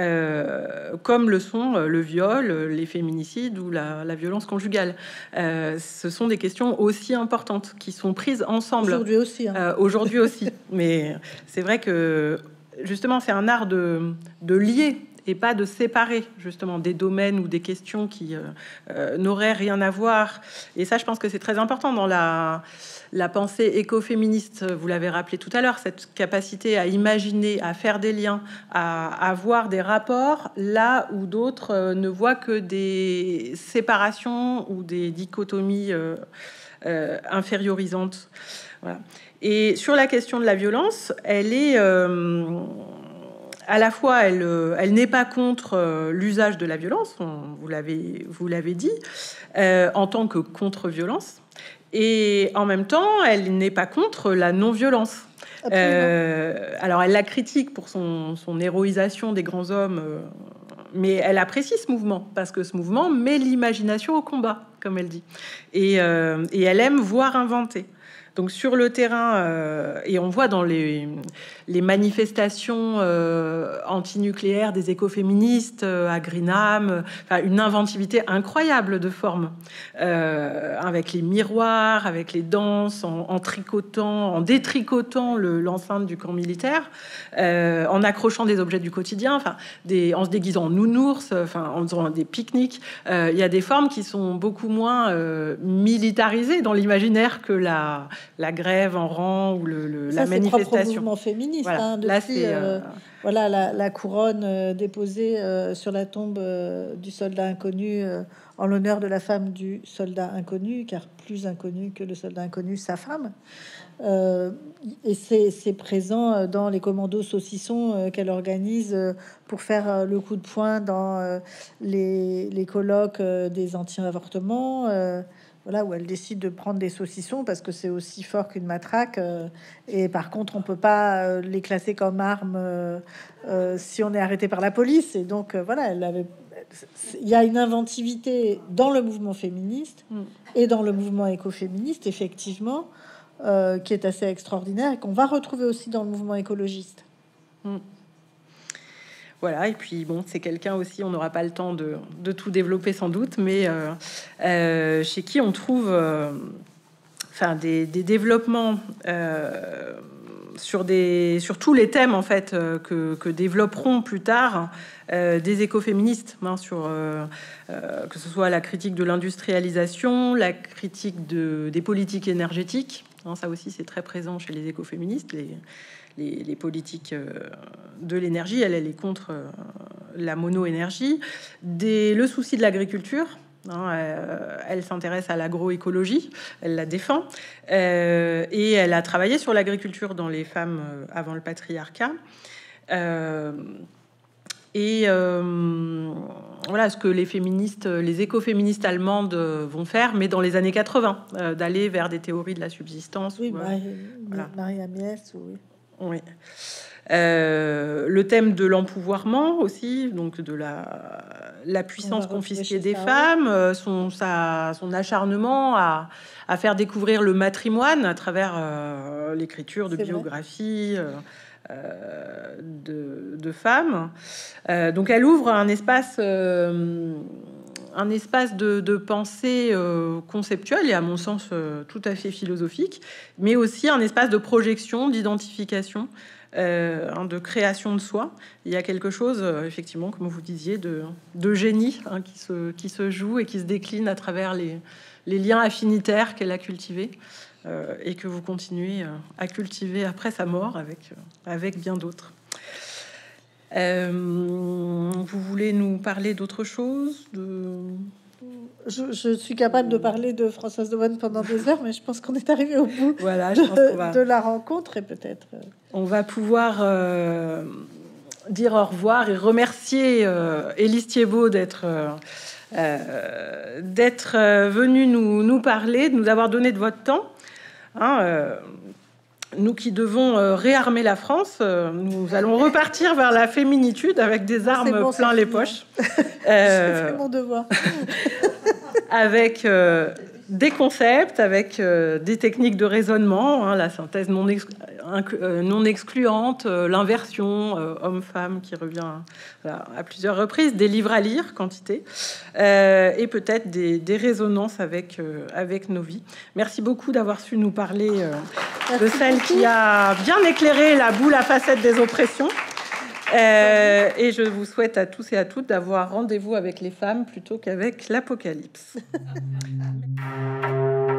Euh, comme le sont euh, le viol, les féminicides ou la, la violence conjugale. Euh, ce sont des questions aussi importantes qui sont prises ensemble. Aujourd'hui aussi. Hein. Euh, aujourd'hui aussi. Mais c'est vrai que justement, c'est un art de, de lier et pas de séparer justement des domaines ou des questions qui euh, euh, n'auraient rien à voir. Et ça, je pense que c'est très important dans la... La pensée écoféministe, vous l'avez rappelé tout à l'heure, cette capacité à imaginer, à faire des liens, à avoir des rapports là où d'autres euh, ne voient que des séparations ou des dichotomies euh, euh, infériorisantes. Voilà. Et sur la question de la violence, elle est euh, à la fois, elle, elle n'est pas contre euh, l'usage de la violence, on, vous l'avez, vous l'avez dit, euh, en tant que contre-violence. Et en même temps, elle n'est pas contre la non-violence. Euh, alors, elle la critique pour son, son héroïsation des grands hommes, euh, mais elle apprécie ce mouvement, parce que ce mouvement met l'imagination au combat, comme elle dit. Et, euh, et elle aime voir inventer. Donc sur le terrain, euh, et on voit dans les, les manifestations euh, antinucléaires des écoféministes euh, à Greenham, enfin, une inventivité incroyable de formes, euh, avec les miroirs, avec les danses, en, en tricotant, en détricotant le, l'enceinte du camp militaire, euh, en accrochant des objets du quotidien, enfin, des, en se déguisant en nounours, enfin, en faisant des pique-niques. Euh, il y a des formes qui sont beaucoup moins euh, militarisées dans l'imaginaire que la la grève en rang ou le, le, ça, la manifestation. C'est mouvement féministe. Voilà. Hein, depuis, Là, c'est euh... euh, voilà la, la couronne euh, déposée euh, sur la tombe euh, du soldat inconnu euh, en l'honneur de la femme du soldat inconnu, car plus inconnu que le soldat inconnu, sa femme. Euh, et c'est, c'est présent dans les commandos saucissons euh, qu'elle organise euh, pour faire euh, le coup de poing dans euh, les, les colloques euh, des anti-avortements. Euh, Voilà, où elle décide de prendre des saucissons parce que c'est aussi fort qu'une matraque. Euh, et par contre, on peut pas euh, les classer comme armes euh, euh, si on est arrêté par la police. Et donc, euh, voilà, elle avait. Il y a une inventivité dans le mouvement féministe mm. et dans le mouvement écoféministe, effectivement, euh, qui est assez extraordinaire et qu'on va retrouver aussi dans le mouvement écologiste. Mm. Voilà, et puis bon, c'est quelqu'un aussi, on n'aura pas le temps de, de tout développer sans doute, mais euh, euh, chez qui on trouve euh, enfin, des, des développements euh, sur, des, sur tous les thèmes en fait, euh, que, que développeront plus tard euh, des écoféministes, hein, sur, euh, euh, que ce soit la critique de l'industrialisation, la critique de, des politiques énergétiques, hein, ça aussi c'est très présent chez les écoféministes, les Les, les politiques de l'énergie, elle, elle est contre la mono-énergie. Des, le souci de l'agriculture, hein, elle, elle s'intéresse à l'agroécologie, elle la défend, euh, et elle a travaillé sur l'agriculture dans les femmes avant le patriarcat. Euh, et euh, voilà ce que les féministes, les écoféministes allemandes vont faire, mais dans les années quatre-vingts, euh, d'aller vers des théories de la subsistance. Oui, ou, euh, Marie, voilà. Marie Amiès, oui. Oui. Euh, le thème de l'empouvoirment aussi, donc de la, la puissance confisquée des ça, femmes, oui. son, sa, son acharnement à, à faire découvrir le matrimoine à travers euh, l'écriture de biographies euh, euh, de, de femmes. Euh, donc elle ouvre un espace... Euh, un espace de, de pensée euh, conceptuelle et à mon sens euh, tout à fait philosophique, mais aussi un espace de projection, d'identification, euh, hein, de création de soi. Il y a quelque chose, euh, effectivement, comme vous disiez, de, de génie hein, qui, se, qui se joue et qui se décline à travers les, les liens affinitaires qu'elle a cultivés euh, et que vous continuez euh, à cultiver après sa mort avec, euh, avec bien d'autres. Euh, vous voulez nous parler d'autre chose de... je, je suis capable de parler de Françoise Daubonne pendant des heures, mais je pense qu'on est arrivé au bout voilà, de, je pense qu'on va... de la rencontre et peut-être... On va pouvoir euh, dire au revoir et remercier euh, Élise Thiebaud d'être euh, d'être venue nous, nous parler, de nous avoir donné de votre temps. Hein, euh, Nous qui devons euh, réarmer la France, euh, nous allons repartir vers la féminitude avec des armes bon, plein les poches. Euh, J'ai fait mon devoir. Avec euh, des concepts, avec euh, des techniques de raisonnement, hein, la synthèse non, ex euh, non excluante, euh, l'inversion euh, homme-femme qui revient voilà, à plusieurs reprises, des livres à lire, quantité, euh, et peut-être des, des résonances avec, euh, avec nos vies. Merci beaucoup d'avoir su nous parler euh, de celle beaucoup. qui a bien éclairé la boule à facettes des oppressions. Euh, et je vous souhaite à tous et à toutes d'avoir rendez-vous avec les femmes plutôt qu'avec l'apocalypse.